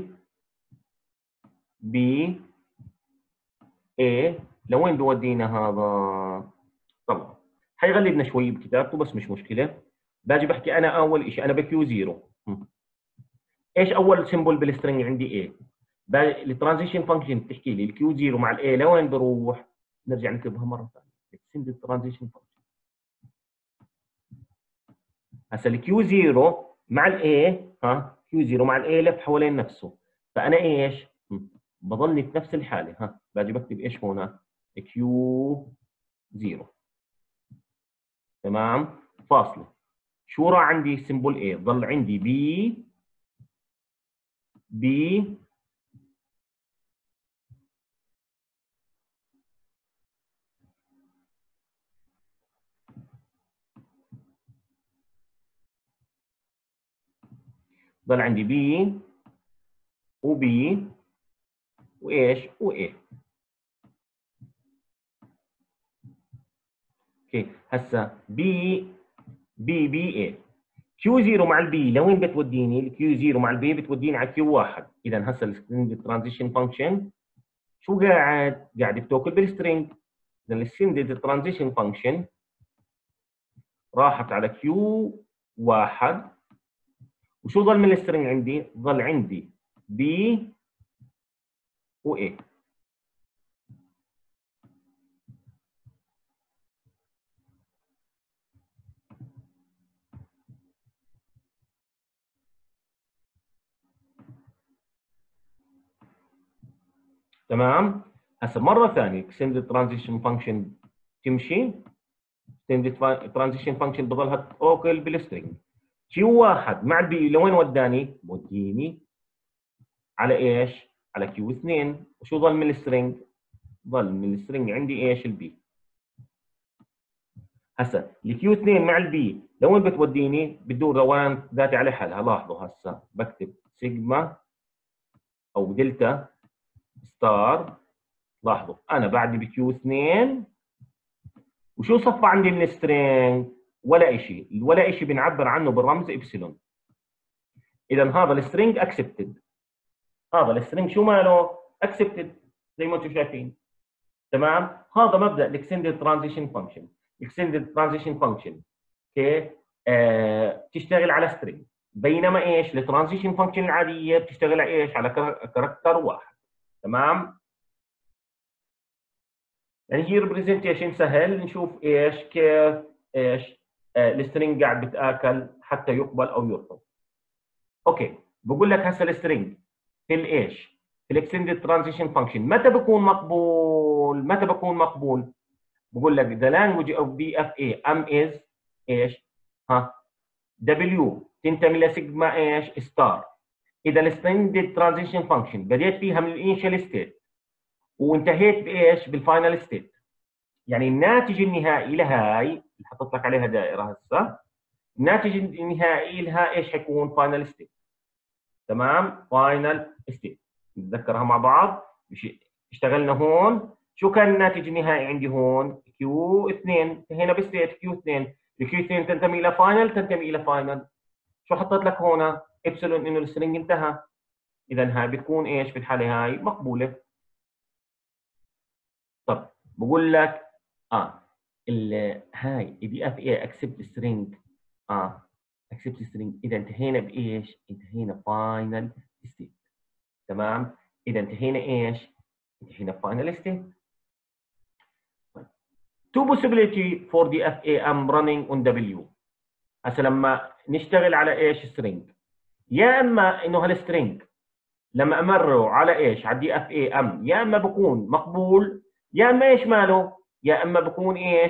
B A لوين بودينا هذا؟ طبعا حيغلبنا شوي بكتابته بس مش مشكله. باجي بحكي انا اول شيء انا بكيو زيرو. ايش اول سيمبل بالسترنج عندي؟ A. الترانزيشن فانكشن بتحكي لي الكيو زيرو مع الاي لوين بروح؟ نرجع نكتبها مره ثانيه. اكستند الترانزيشن فانكشن. هسه الكيو زيرو مع الاي، ها كيو زيرو مع الاي لف حوالين نفسه. فانا ايش؟ بضلني في نفس الحاله. ها باجي بكتب ايش هنا؟ كيو زيرو. تمام؟ فاصله. شو راح عندي سيمبل A؟ ضل عندي بي بي ضل عندي بي وبي وايش؟ واي. اوكي هسه بي بي بي اي. كيو زيرو مع البي لوين بتوديني؟ الكيو زيرو مع البي بتوديني على كيو واحد. اذا هسه الترانزيشن فانكشن شو قاعد؟ قاعد بتوكل بالسترينج. اذا السندد ترانزيشن فانكشن راحت على كيو واحد. وشو ضل من السترينج عندي؟ ضل عندي بي واي. تمام؟ هسه مره ثانيه extended transition function تمشي. extended transition function بضلها توكل بالسترينج. كيو واحد مع البي لوين وداني؟ بوديني على ايش؟ على كيو اثنين. وشو ضل من السترينج؟ ضل من السترينج عندي ايش؟ البي. هسه الكيو اثنين مع البي لوين بتوديني؟ بتدور دوام ذاتي على حالها. لاحظوا هسه بكتب سيجما او دلتا ستار. لاحظوا انا بعدي بكيو اثنين وشو صفى عندي من السترينج؟ ولا شيء. ولا شيء بنعبر عنه بالرمز ابسلون. اذا هذا السترينج اكسبتد. هذا السترينج شو ماله؟ اكسبتد زي ما انتم شايفين. تمام؟ هذا مبدا الاكستندد ترانزيشن فانكشن. الاكستندد ترانزيشن فانكشن اوكي آه بتشتغل على سترينج، بينما ايش؟ الترانزيشن فانكشن العاديه بتشتغل على ايش؟ على كاركتر واحد. تمام؟ يعني هي ريبريزنتيشن سهل. نشوف ايش كيف ايش آه السترينج قاعد بتاكل حتى يقبل او يرفض. اوكي بقول لك هسه السترينج في الايش؟ في الاكستندد ترانزيشن فانكشن متى بكون مقبول؟ متى بكون مقبول؟ بقول لك the language of بي اف اي ام is ايش؟ ها W تنتمي لسيجما ايش؟ ستار. اذا السترينج ترانزيشن فانكشن بديت فيها من الانيشال ستيت وانتهيت بايش؟ بالفاينل ستيت. يعني الناتج النهائي لهاي اللي حطيت لك عليها دائره هسه، الناتج النهائي لها ايش حيكون؟ فاينل ستيت. تمام؟ فاينل ستيت نتذكرها مع بعض. مش اشتغلنا هون، شو كان الناتج النهائي عندي هون؟ كيو اثنين، انتهينا بستيت كيو اثنين، الكيو اثنين تنتمي الى فاينل، تنتمي الى فاينل. شو حطيت لك هون؟ ابسلون انه السترنج انتهى. اذا هاي بتكون ايش في الحاله هاي؟ مقبوله. طب بقول لك اه ال هاي دي اف اي اكسبت سترينج، اه اكسبت سترينج، اذا انتهينا بايش؟ انتهينا فاينل ستيت. تمام؟ اذا انتهينا ايش؟ انتهينا فاينل ستيت. two possibility for the اف اي ام running on W. هسه لما نشتغل على ايش؟ سترينج، يا اما انه هالسترينج لما امره على ايش؟ على دي اف اي ام، يا اما بكون مقبول، يا اما ايش ماله؟ يا اما بكون ايش؟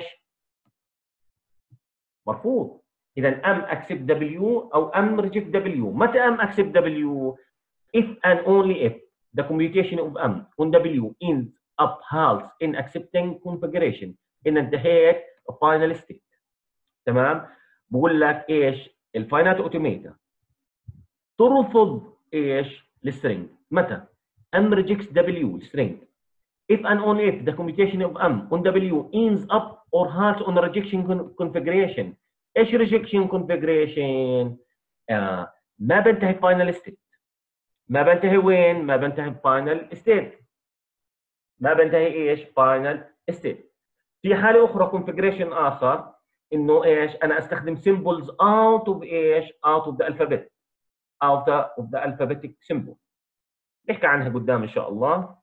مرفوض. اذا ام اكسبت دبليو او ام ريجكت دبليو. متى ام اكسبت دبليو؟ if and only if the commutation of m on W ends up halts in accepting configuration ان انتهيت final state. تمام؟ بقول لك ايش؟ الفاينات اوتوميتا ترفض ايش؟ السترينج. متى؟ m rejects W string if and only if the commutation of m on W ends up or halts on rejection configuration. ايش rejection configuration؟ آه ما بنتهي final state. ما بنتهي وين؟ ما بنتهي فاينل ستيت. ما بنتهي ايش؟ فاينل ستيت. في حاله اخرى كونفجريشن اخر انه ايش؟ انا استخدم سيمبلز اوت اوف ايش؟ اوت اوف ذا الفابت، اوت اوف ذا الفابيتيك سيمبل. نحكي عنها قدام ان شاء الله.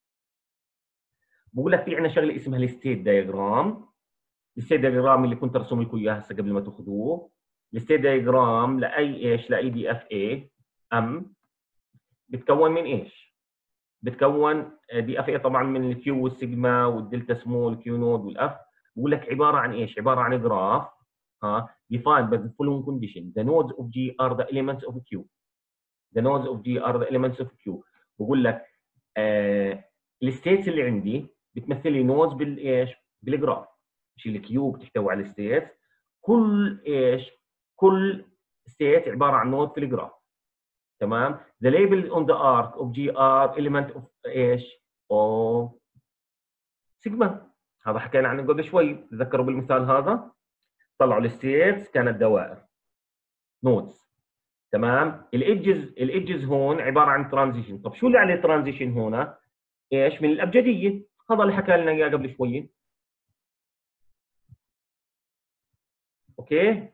بقول لك في عندنا شغله اسمها الستيت دايجرام. الستيت دايجرام اللي كنت ارسم لكم اياها هسه قبل ما تاخذوه. الستيت دايجرام لاي ايش؟ لاي دي اف اي ام بتكون من ايش؟ بتكون دي اف اي طبعا من الكيو والسيجما والدلتا سمول كيو نود والاف. بقول لك عباره عن ايش؟ عباره عن جراف ها defined by the following condition. The nodes of G are the elements of Q. The nodes of G are the elements of Q. بقول لك آه الستيتس اللي عندي بتمثل لي نودز بالايش؟ بالجراف. مش الكيو بتحتوي على الستيتس. كل ايش؟ كل ستيت عباره عن نود في الجراف. تمام؟ The label on the arc of G are element of ايش؟ of سيجما. هذا حكينا عنه قبل شوي، تذكروا بالمثال هذا؟ طلعوا الستيتس كانت دوائر نودز. تمام؟ الايدجز الايدجز هون عباره عن ترانزيشن. طب شو اللي عليه ترانزيشن هنا؟ ايش؟ من الابجديه. هذا اللي حكى لنا اياه قبل شوي. اوكي؟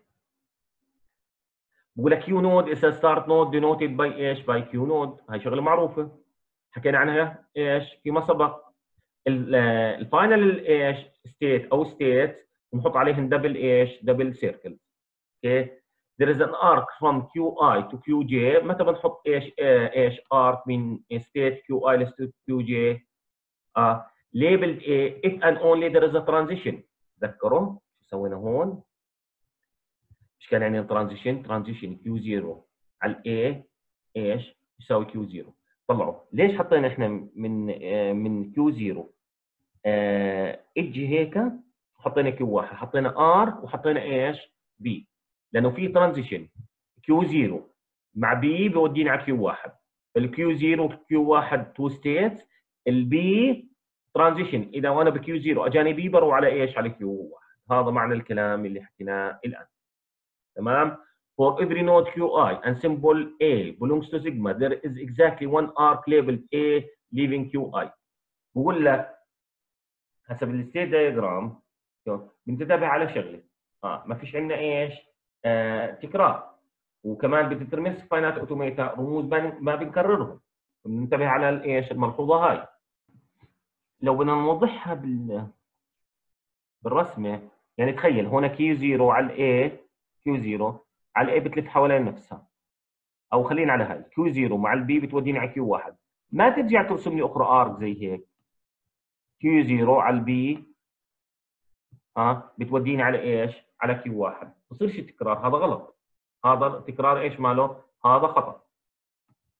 بقول لك كيو نود is a start node denoted by ايش؟ by كيو نود. هاي شغله معروفه حكينا عنها ايش؟ فيما سبق. الفاينل ايش؟ ستيت او ستيت بنحط عليهم دبل ايش؟ دبل سيركل. اوكي؟ there is an arc from كيو آي to كيو جي. متى بنحط ايش؟ آه ايش؟ arc من ستيت كيو آي لستيت كيو جي. اه labeled A if and only there is a transition. تذكروا شو سوينا هون؟ ايش كان يعني ترانزيشن؟ ترانزيشن كيو صفر على A ايش؟ يساوي كيو صفر. طلعوا ليش حطينا احنا من آه من كيو صفر آه اجي هيك حطينا كيو واحد، حطينا ار وحطينا ايش؟ بي، لانه في ترانزيشن كيو صفر مع بي بيودينا على كيو واحد. الكيو صفر وكيو واحد تو ستيتس، البي ترانزيشن اذا وانا بكيو صفر اجاني بي بروح على ايش؟ على كيو واحد. هذا معنى الكلام اللي حكيناه الان. تمام؟ For every node Qi and symbol A belongs to sigma, there is exactly one arc labeled A leaving Qi. بقول لك حسب الستيت دايجرام بنتبه على شغله. اه ما فيش عندنا ايش؟ آه تكرار. وكمان بتترمس فاينات اوتوميتا رموز ما بنكررهم. بننتبه على الايش؟ الملحوظه هاي. لو بدنا نوضحها بال بالرسمه، يعني تخيل هون كيو صفر على الاي، كيو صفر على الاي بتلف حوالين نفسها. او خلينا على هاي كيو صفر مع البي بتوديني على كيو واحد. ما ترجع ترسم لي اخرى ارك زي هيك. كيو صفر على البي ها بتوديني على ايش؟ على كيو واحد. بصيرش تكرار، هذا غلط. هذا تكرار ايش ماله؟ هذا خطا.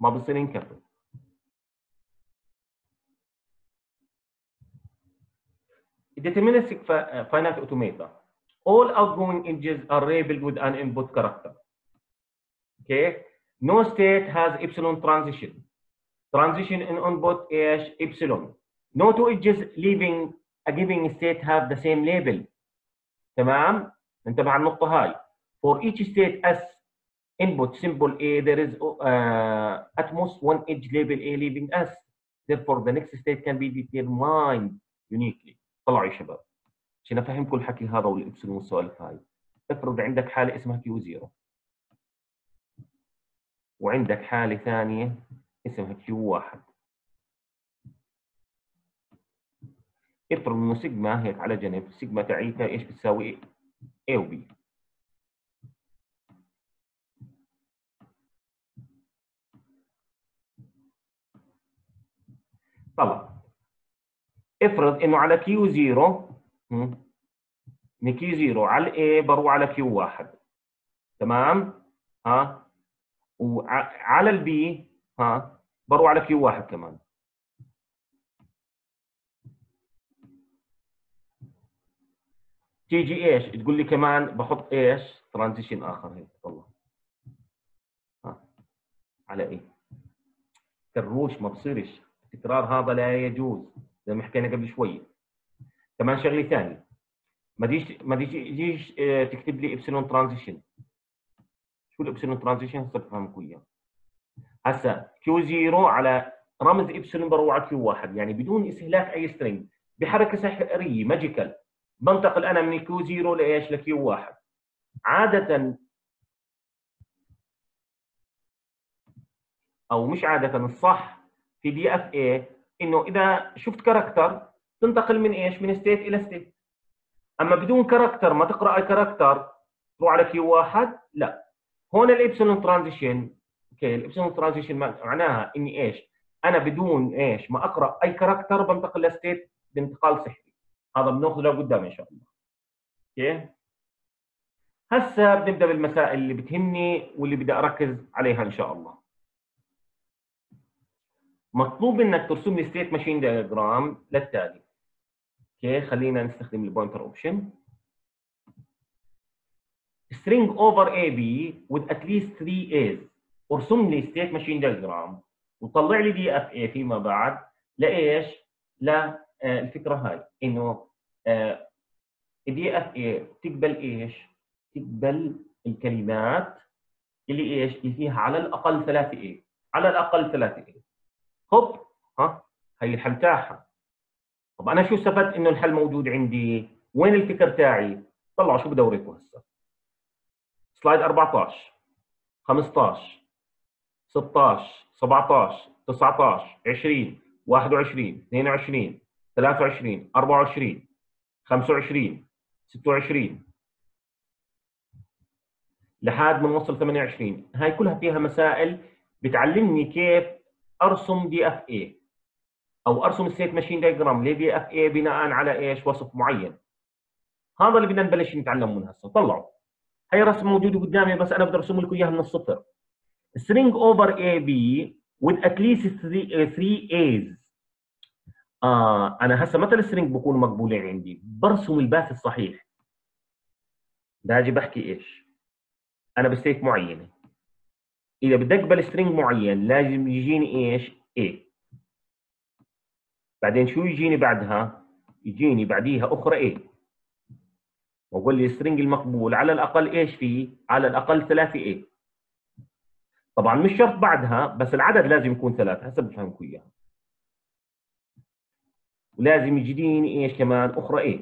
ما بصير ينكفي. Deterministic finite automata. All outgoing edges are labeled with an input character. Okay? No state has epsilon transition. Transition in input is epsilon. No two edges leaving a given state have the same label. تمام؟ انتبه على النقطة هاي. For each state S input symbol A, there is uh, at most one edge label A leaving S. Therefore, the next state can be determined uniquely. طلعوا يا شباب. عشان افهمكم الحكي هذا والابسلون والسوالف هاي. افرض عندك حالة اسمها كيو زيرو. وعندك حالة ثانية اسمها كيو واحد. افرض انه سيجما هيك على جنب، سيجما تاعيتها ايش بتساوي؟ A و B. طبعا افرض انه على كيو زيرو من كيو زيرو على A بروح على كيو واحد. تمام؟ ها؟ وعلى البي ها بروح على كيو واحد كمان. تيجي ايش؟ تقول لي كمان بحط ايش؟ ترانزيشن اخر هيك والله. ها على ايه؟ كروش ما بصيرش، التكرار هذا لا يجوز زي ما حكينا قبل شوي. كمان شغله ثانيه، ما تجيش ما تجيش تكتب لي ابسلون ترانزيشن. شو الابسلون ترانزيشن؟ هسه بفهمك اياه. هسه كيو زيرو على رمز ابسلون بروح على كيو واحد، يعني بدون استهلاك اي سترينج، بحركه سحريه ماجيكال بنتقل انا من كيو زيرو لايش؟ لكيو واحد. عاده او مش عاده، الصح في دي اف اي انه اذا شفت كاركتر تنتقل من ايش؟ من ستيت الى ستيت. اما بدون كاركتر ما تقرا اي كاركتر تروح على كيو واحد، لا. هون الابسلون ترانزيشن، اوكي، الابسلون ترانزيشن معناها اني ايش؟ انا بدون ايش؟ ما اقرا اي كاركتر بنتقل لستيت بانتقال سحري. هذا بناخذه لقدام ان شاء الله. اوكي؟ هسه بنبدا بالمسائل اللي بتهمني واللي بدي اركز عليها ان شاء الله. مطلوب منك ترسم لي ستيت ماشين دياجرام للتالي. اوكي، خلينا نستخدم البوينتر اوبشن. string over A B with at least three A's. ارسم لي ستيت ماشين دياجرام وطلع لي دي اف اي فيما بعد لايش؟ للفكره هاي انه الدي اف اي تقبل ايش؟ تقبل الكلمات اللي ايش؟ اللي فيها على الاقل ثلاثة اي، على الاقل ثلاثة اي. هوب، ها هي الحل تاعها. طب انا شو استفدت انه الحل موجود عندي؟ وين الفكر تاعي؟ طلعوا شو بدي اوريكم هسه. سلايد أربعطعش، خمسطعش، ستطعش، سبعطعش، تسعطعش، عشرين، واحد وعشرين، اثنين وعشرين، ثلاثة وعشرين، أربعة وعشرين، خمسة وعشرين، ستة وعشرين لحد ما نوصل ثمانية وعشرين. هاي كلها فيها مسائل بتعلمني كيف ارسم دي اف اي او ارسم ستيت ماشين دايجرام لدي اف اي بناء على ايش؟ وصف معين. هذا اللي بدنا نبلش نتعلم من هسه. طلعوا هي رسم موجوده قدامي بس انا بدي ارسم لكم اياها من الصفر. string over A B with at least three A's. آه انا هسه متى السترينج بكون مقبولين عندي؟ برسم الباث الصحيح. ده اجي بحكي ايش؟ انا بستيت معينه. اذا بدي اقبل سترينج معين لازم يجيني ايش؟ A. بعدين شو يجيني بعدها؟ يجيني بعديها اخرى A. واقول لي السترينج المقبول على الاقل ايش فيه؟ على الاقل ثلاثة A. طبعا مش شرط بعدها، بس العدد لازم يكون ثلاثة، هسه بفهمكم اياها. ولازم يجيني ايش كمان؟ اخرى A.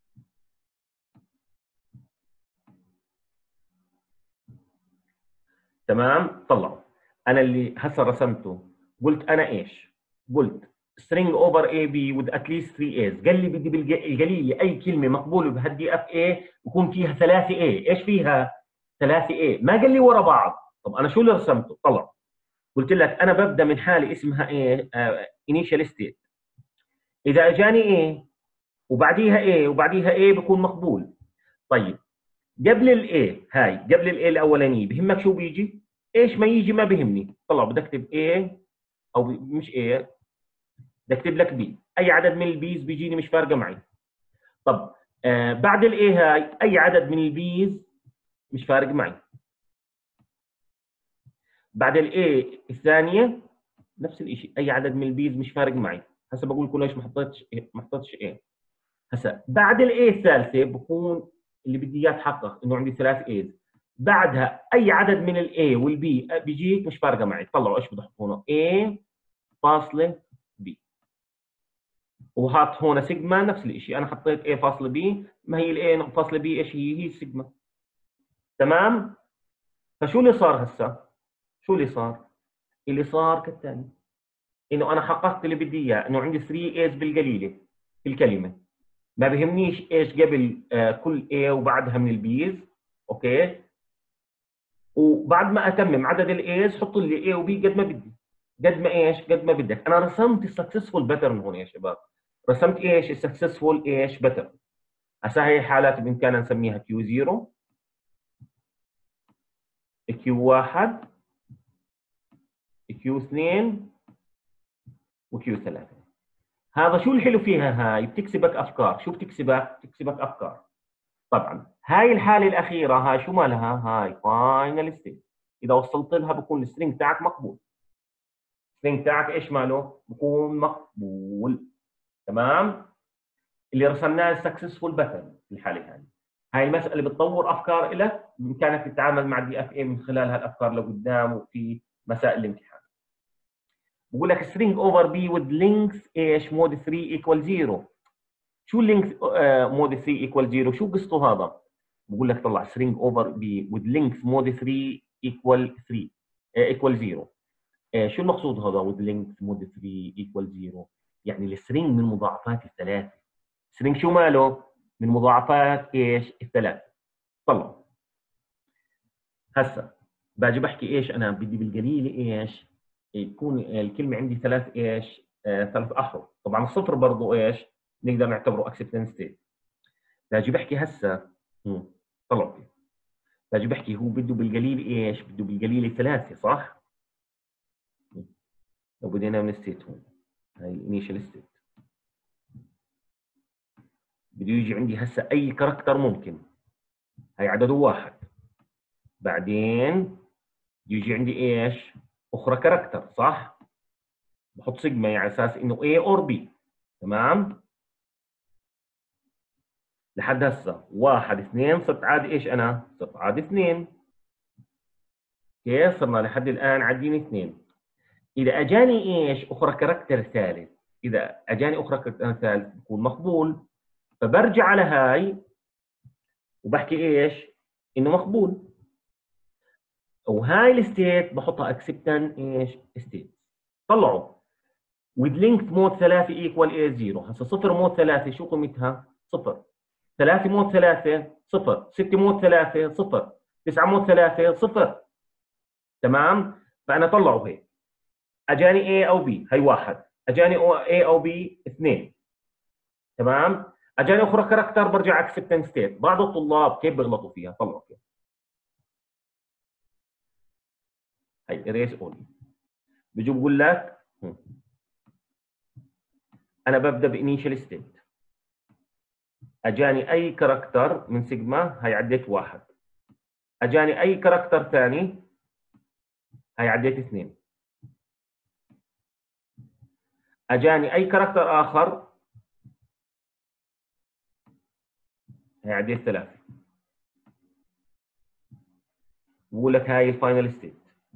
تمام؟ طلعوا انا اللي هسه رسمته قلت انا ايش؟ قلت string over A B with at least three A's. قال لي بدي بالقليل اي كلمه مقبوله بهالدي اف A يكون فيها ثلاثة A. ايش فيها؟ ثلاثة A. ما قال لي ورا بعض. طب انا شو اللي رسمته؟ طلع قلت لك انا ببدا من حاله اسمها ايه؟ آه initial state. اذا اجاني A وبعديها A وبعديها A بكون مقبول. طيب قبل الاي هاي، قبل الاي الاولانيه بهمك شو بيجي؟ ايش ما يجي ما بهمني. طلع بدي اكتب A او مش A، بدي اكتب لك B. اي عدد من البيز بيجيني مش فارقه معي. طب آه بعد الاي هاي اي عدد من البيز مش فارق معي. بعد الاي الثانيه نفس الشيء، اي عدد من البيز مش فارق معي. هسه بقول لكم ليش ما حطيتش ما حطيتش ايه. هسه بعد الاي الثالثه بكون اللي بدي اياه اتحقق انه عندي ثلاث ايز. بعدها اي عدد من الاي والبي بيجيك مش فارقه معي. طلعوا ايش بدي احط هون، A فاصله B. وحاط هون سيجما نفس الشيء، انا حطيت A فاصله B، ما هي الاي فاصله B ايش هي؟ هي سيجما. تمام؟ فشو اللي صار هسه؟ شو اللي صار؟ اللي صار كالتالي، انه انا حققت اللي بدي اياه، انه عندي ثلاث ايز بالقليله في الكلمه. ما بهمنيش ايش قبل آه كل A وبعدها من البيز، اوكي؟ وبعد ما اتمم عدد الايز حط لي A وB قد ما بدي، قد ما ايش؟ قد ما بدك. انا رسمت السكسسفول باترن هون يا شباب. رسمت ايش؟ السكسسفول ايش؟ باترن. هسه هي حالات بامكاننا نسميها كيو صفر، كيو واحد، كيو اثنين، وكيو ثلاثة. هذا شو الحلو فيها؟ هاي بتكسبك افكار. شو بتكسبك؟ بتكسبك افكار. طبعا هاي الحاله الاخيره هاي شو مالها؟ هاي فاينل ستيت. اذا وصلت لها بكون السترينج تاعك مقبول. السترينج تاعك ايش ماله؟ بكون مقبول. تمام؟ اللي رسمناه السكسسفول باترن في الحاله هاي. هاي المساله بتطور افكار لك، بامكانك تتعامل مع الدي اف اي من خلال هالافكار لقدام وفي مسائل الامتحان. بقول لك string over b with length ايش؟ مود ثلاثة equal zero. شو اللينث مود ثلاثة equal zero؟ شو قصته هذا؟ بقول لك طلع string over b with length مود ثلاثة equal ثلاثة equal zero. شو المقصود هذا with length مود ثلاثة equal zero؟ يعني السترينج من مضاعفات الثلاثه. string شو ماله؟ من مضاعفات ايش؟ الثلاثه. طلع هسه باجي بحكي ايش؟ انا بدي بالقليل ايش؟ يكون الكلمه عندي ثلاث ايش؟ آه ثلاث احرف. طبعا الصفر برضه ايش؟ نقدر نعتبره اكسبتنس ستيت. باجي بحكي هسه طلع فيه. باجي بحكي هو بده بالقليل ايش؟ بده بالقليل ثلاثه، صح؟ لو بدينا من ستيت هون، هاي الانيشال ستيت، بده يجي عندي هسه اي كاركتر ممكن. هاي عدده واحد. بعدين يجي عندي ايش؟ اخرى كاركتر، صح؟ بحط سيجما على اساس انه A اور B. تمام؟ لحد هسه واحد اثنين صرت عادي ايش انا؟ صرت عادي اثنين. كيف؟ صرنا لحد الان عادين اثنين. اذا اجاني ايش؟ اخرى كاركتر ثالث، اذا اجاني اخرى كاركتر ثالث بكون مقبول. فبرجع على هاي وبحكي ايش؟ انه مقبول. وهاي الستيت بحطها اكسبتن ايش؟ ستيت. طلعوا with length مود ثلاثة equal A صفر. هسه صفر مود ثلاثة شو قيمتها؟ صفر. ثلاثة مود ثلاثة صفر. ستة مود ثلاثة صفر. تسعة مود ثلاثة صفر. تمام؟ فأنا طلعوا هيك. أجاني A أو B هي واحد. أجاني A أو B اثنين. تمام؟ أجاني أخرى كاركتر برجع أكسبتنس ستيت. بعض الطلاب كيف بيغلطوا فيها؟ طلعوا كيف. هي erase all. بيجوا بقول لك أنا ببدأ بإنيشال ستيت. اجاني اي كاركتر من سيجما هي عديت واحد. اجاني اي كاركتر ثاني هي عديت اثنين. اجاني اي كاركتر اخر هي عديت ثلاثه. بقول لك هاي الفاينل ستيت.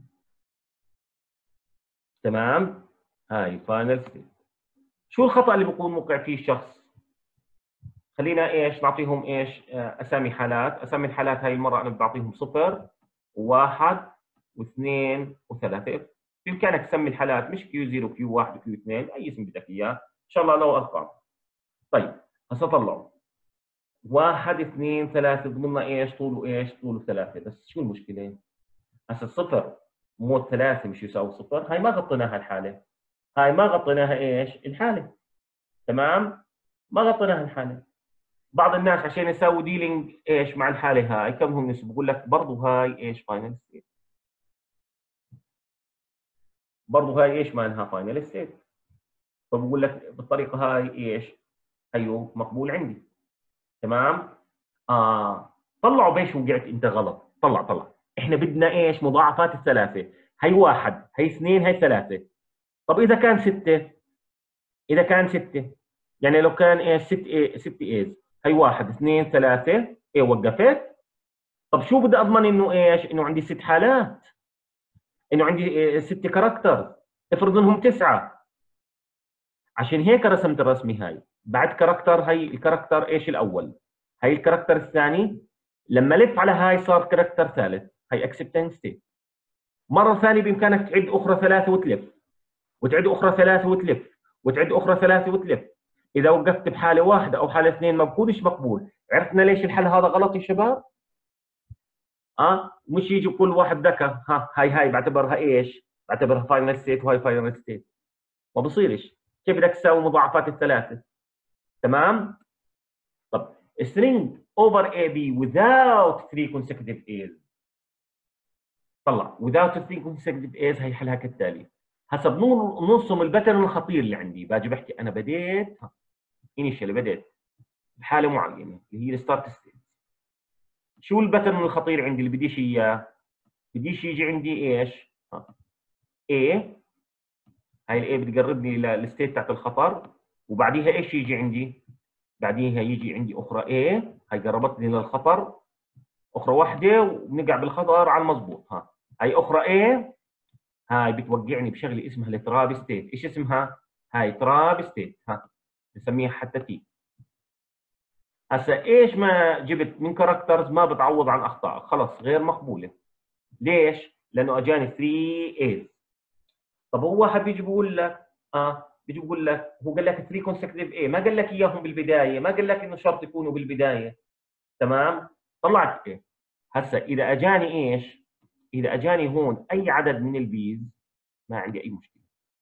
تمام؟ هاي الفاينل ستيت. شو الخطا اللي بيكون موقع فيه الشخص؟ خلينا ايش نعطيهم ايش؟ اسامي حالات. اسامي الحالات هاي المره انا بعطيهم صفر وواحد واثنين وثلاثه. بامكانك تسمي الحالات مش كيو صفر وكيو واحد وكيو اثنين، اي اسم بدك اياه ان شاء الله لو ارقام. طيب هسه طلعوا واحد اثنين ثلاثه ضمننا ايش؟ طوله ايش؟ طوله ثلاثه. بس شو المشكله؟ هسه صفر مود ثلاثه مش يساوي صفر، هاي ما غطيناها الحاله. هاي ما غطيناها ايش؟ الحاله. تمام؟ ما غطيناها الحاله. بعض الناس عشان يساووا ديلينج ايش مع الحاله هاي كم هم نسبه؟ بقول لك برضه هاي ايش؟ فاينل ستيت. برضه هاي ايش ما انها فاينل ستيت. فبقول لك بالطريقه هاي ايش؟ ايوه مقبول عندي. تمام؟ اه طلعوا بايش وقعت انت غلط. طلع طلع احنا بدنا ايش؟ مضاعفات الثلاثه. هي واحد، هي اثنين، هي ثلاثه. طب اذا كان سته، اذا كان سته يعني لو كان ايش؟ ست ايه، ست ايز. هي واحد اثنين ثلاثه، ايه وقفت. طب شو بدي اضمن انه ايش؟ انه عندي ست حالات، انه عندي إيه ست كاركتر. افرض انهم تسعه. عشان هيك رسمت الرسمه هاي. بعد كاركتر، هي الكاركتر ايش الاول، هي الكاركتر الثاني. لما لف على هاي صار كاركتر ثالث، هي اكسبتنس ستيت. مره ثانيه بامكانك تعد اخرى ثلاثه وتلف، وتعد اخرى ثلاثه وتلف، وتعد اخرى ثلاثه وتلف. اذا وقفت بحاله واحده او حاله اثنين مقبولش مقبول. عرفنا ليش الحل هذا غلط يا شباب؟ اه مش يجي كل واحد ذكى ها هاي هاي بعتبرها ايش؟ بعتبرها فاينل ستيت وهاي فاينل ستيت. ما بصيرش. كيف بدك تساوي مضاعفات الثلاثه؟ تمام؟ طب string over A B without three consecutive A's. طلع without three consecutive A's هي حلها كالتالي. هسه بنرسم الباترن الخطير اللي عندي. باجي بحكي انا بديت انيشال، بديت بحاله معينه اللي هي الستارت ستيت. شو الباترن الخطير عندي اللي بديش اياه؟ بديش يجي عندي ايش؟ ها. A، هاي الاي بتقربني للستيت تاعت الخطر، وبعديها ايش يجي عندي؟ بعديها يجي عندي اخرى A، هاي قربتني للخطر. اخرى واحده وبنقع بالخطر على المضبوط. ها هاي اخرى A، هاي بتوقعني بشغله اسمها التراب ستيت. ايش اسمها؟ هاي تراب ستيت. ها بنسميها حتى تي. هسا ايش ما جبت من كاركترز ما بتعوض عن اخطاء، خلص غير مقبوله. ليش؟ لانه اجاني ثري ايز. طب هو واحد بيجي بيقول لك اه بيجي بيقول لك هو قال لك ثري كونسكتيف ايه، ما قال لك اياهم بالبدايه، ما قال لك انه شرط يكونوا بالبدايه. تمام؟ طلعت ايه؟ هسا اذا اجاني ايش؟ اذا اجاني هون اي عدد من البيز ما عندي اي مشكله.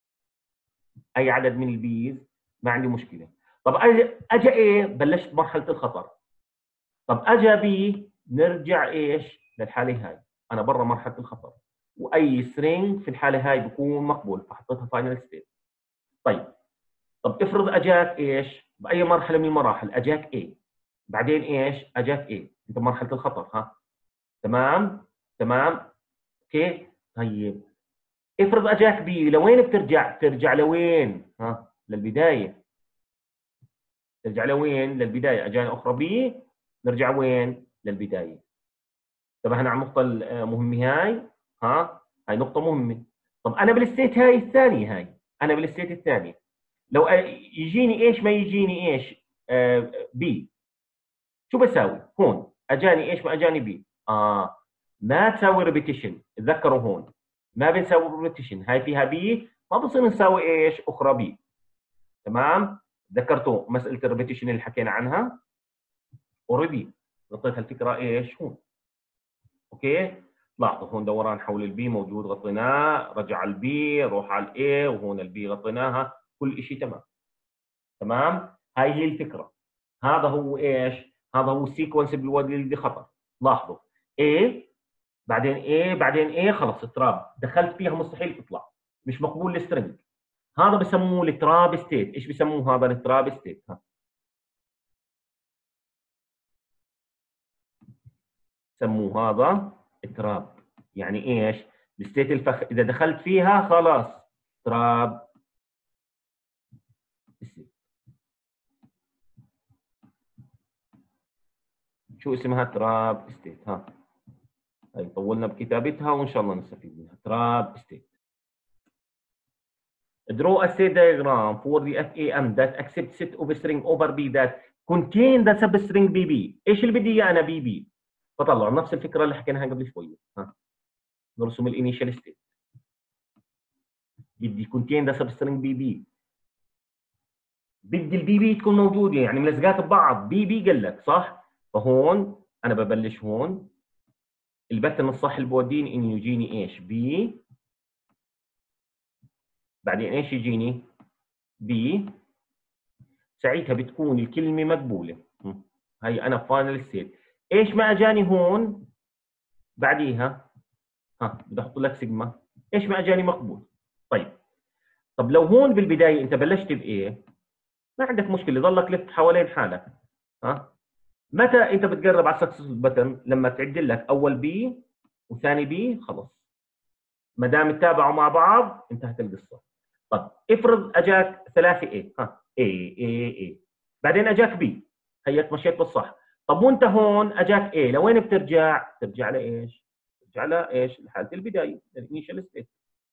اي عدد من البيز ما عندي مشكله. طب اجى ايه؟ بلشت مرحله الخطر. طب اجى بي، نرجع ايش؟ للحاله هاي. انا برا مرحله الخطر، واي سترينج في الحاله هاي بيكون مقبول، فحطيتها فاينل ستيت. طيب طب افرض اجاك ايش؟ باي مرحله من المراحل اجاك ايه، بعدين ايش؟ اجاك ايه، انت بمرحله الخطر. ها تمام؟ تمام؟ اوكي؟ طيب افرض اجاك بي، لوين بترجع؟ بترجع لوين؟ ها للبدايه. ترجع لوين؟ للبدايه. اجانا اخرى بي، نرجع وين؟ للبدايه. انتبهنا على النقطه المهمه هاي. ها هاي نقطه مهمه. طب انا بالستيت هاي الثانيه، هاي انا بالستيت الثانيه لو يجيني ايش ما يجيني ايش؟ آه بي، شو بساوي؟ هون اجاني ايش ما اجاني بي. اه ما تساوي ريبيتيشن. تذكروا هون ما بنساوي ريبيتيشن، هاي فيها بي، ما بصير نساوي ايش؟ اخرى بي. تمام؟ ذكرتوا مساله الريبيتيشن اللي حكينا عنها؟ اوريدي غطيت الفكره ايش؟ هون. اوكي؟ لاحظوا هون دوران حول البي موجود، غطيناه، رجع البي، روح على الاي، وهون البي غطيناها، كل شيء تمام. تمام؟ هاي هي الفكره. هذا هو ايش؟ هذا هو السيكونس بالوادي اللي خطر. لاحظوا A بعدين A بعدين A، خلص تراب دخلت فيها مستحيل تطلع، مش مقبول السترنج. هذا بسموه التراب ستيت. ايش بسموه هذا التراب ستيت؟ ها سموه هذا التراب. يعني ايش؟ الستيت الفخ اذا دخلت فيها خلاص تراب ستيت. شو اسمها؟ تراب ستيت. ها هي طولنا بكتابتها وان شاء الله نستفيد منها. تراب ستيت. Draw a state diagram for the F A M that accepts set of string over B that contain the substring B B. ايش اللي بدي اياه انا؟ بي بي. فطلعوا نفس الفكره اللي حكيناها قبل شويه. ها نرسم الانيشال ستيت. بدي contain the substring B B. بدي البي بي تكون موجوده، يعني ملزقات ببعض. بي بي قال لك صح؟ فهون انا ببلش هون. البتن الصح اللي بوديني انه يجيني ايش؟ بي، بعدين ايش يجيني؟ بي. ساعتها بتكون الكلمه مقبوله. هي انا فاينل ستيت. ايش ما اجاني هون بعديها؟ ها بدي احط لك سيجما. ايش ما اجاني مقبول. طيب طب لو هون بالبدايه انت بلشت بايه ما عندك مشكله، ضلك لف حوالين حالك. ها متى انت بتقرب على السكسس بتن؟ لما تعدل لك اول بي وثاني بي، خلص ما دام اتابعوا مع بعض انتهت القصه. طب افرض اجاك ثلاثه ايه، ها اي اي اي بعدين اجاك بي، هيك مشيت بالصح. طب وانت هون اجاك ايه، لوين بترجع؟ ترجع لايش؟ ترجع لايش؟ لحاله البدايه، الانيشال ستيت.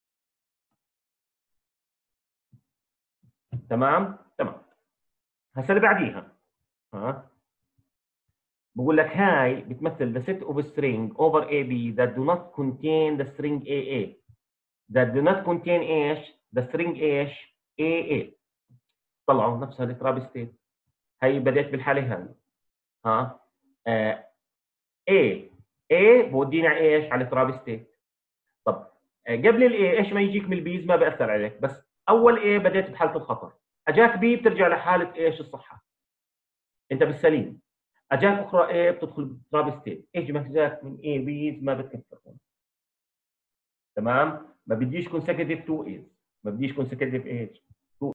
تمام تمام. هسه اللي بعديها ها بقول لك هاي بتمثل the set of string over A B that do not contain the string A A that do not contain ايش؟ the string ايش؟ A A. طلعوا نفسها التراب ستيت. هي بديت بالحاله هاي ها آه A A بودينا على ايش؟ على التراب ستيت. طب آه قبل الاي ايش ما يجيك من البيز ما بأثر عليك، بس اول A بديت بحاله الخطر، اجاك بي بترجع لحاله ايش؟ الصحه، انت بالسليم. اجاك اخرى ايه بتدخل بالتراب ستيت، ايش ما جاك من اي بيز ما بتكفر. تمام؟ ما بديش كونسكتيف تو ايز، ما بديش كونسكتيف ايش؟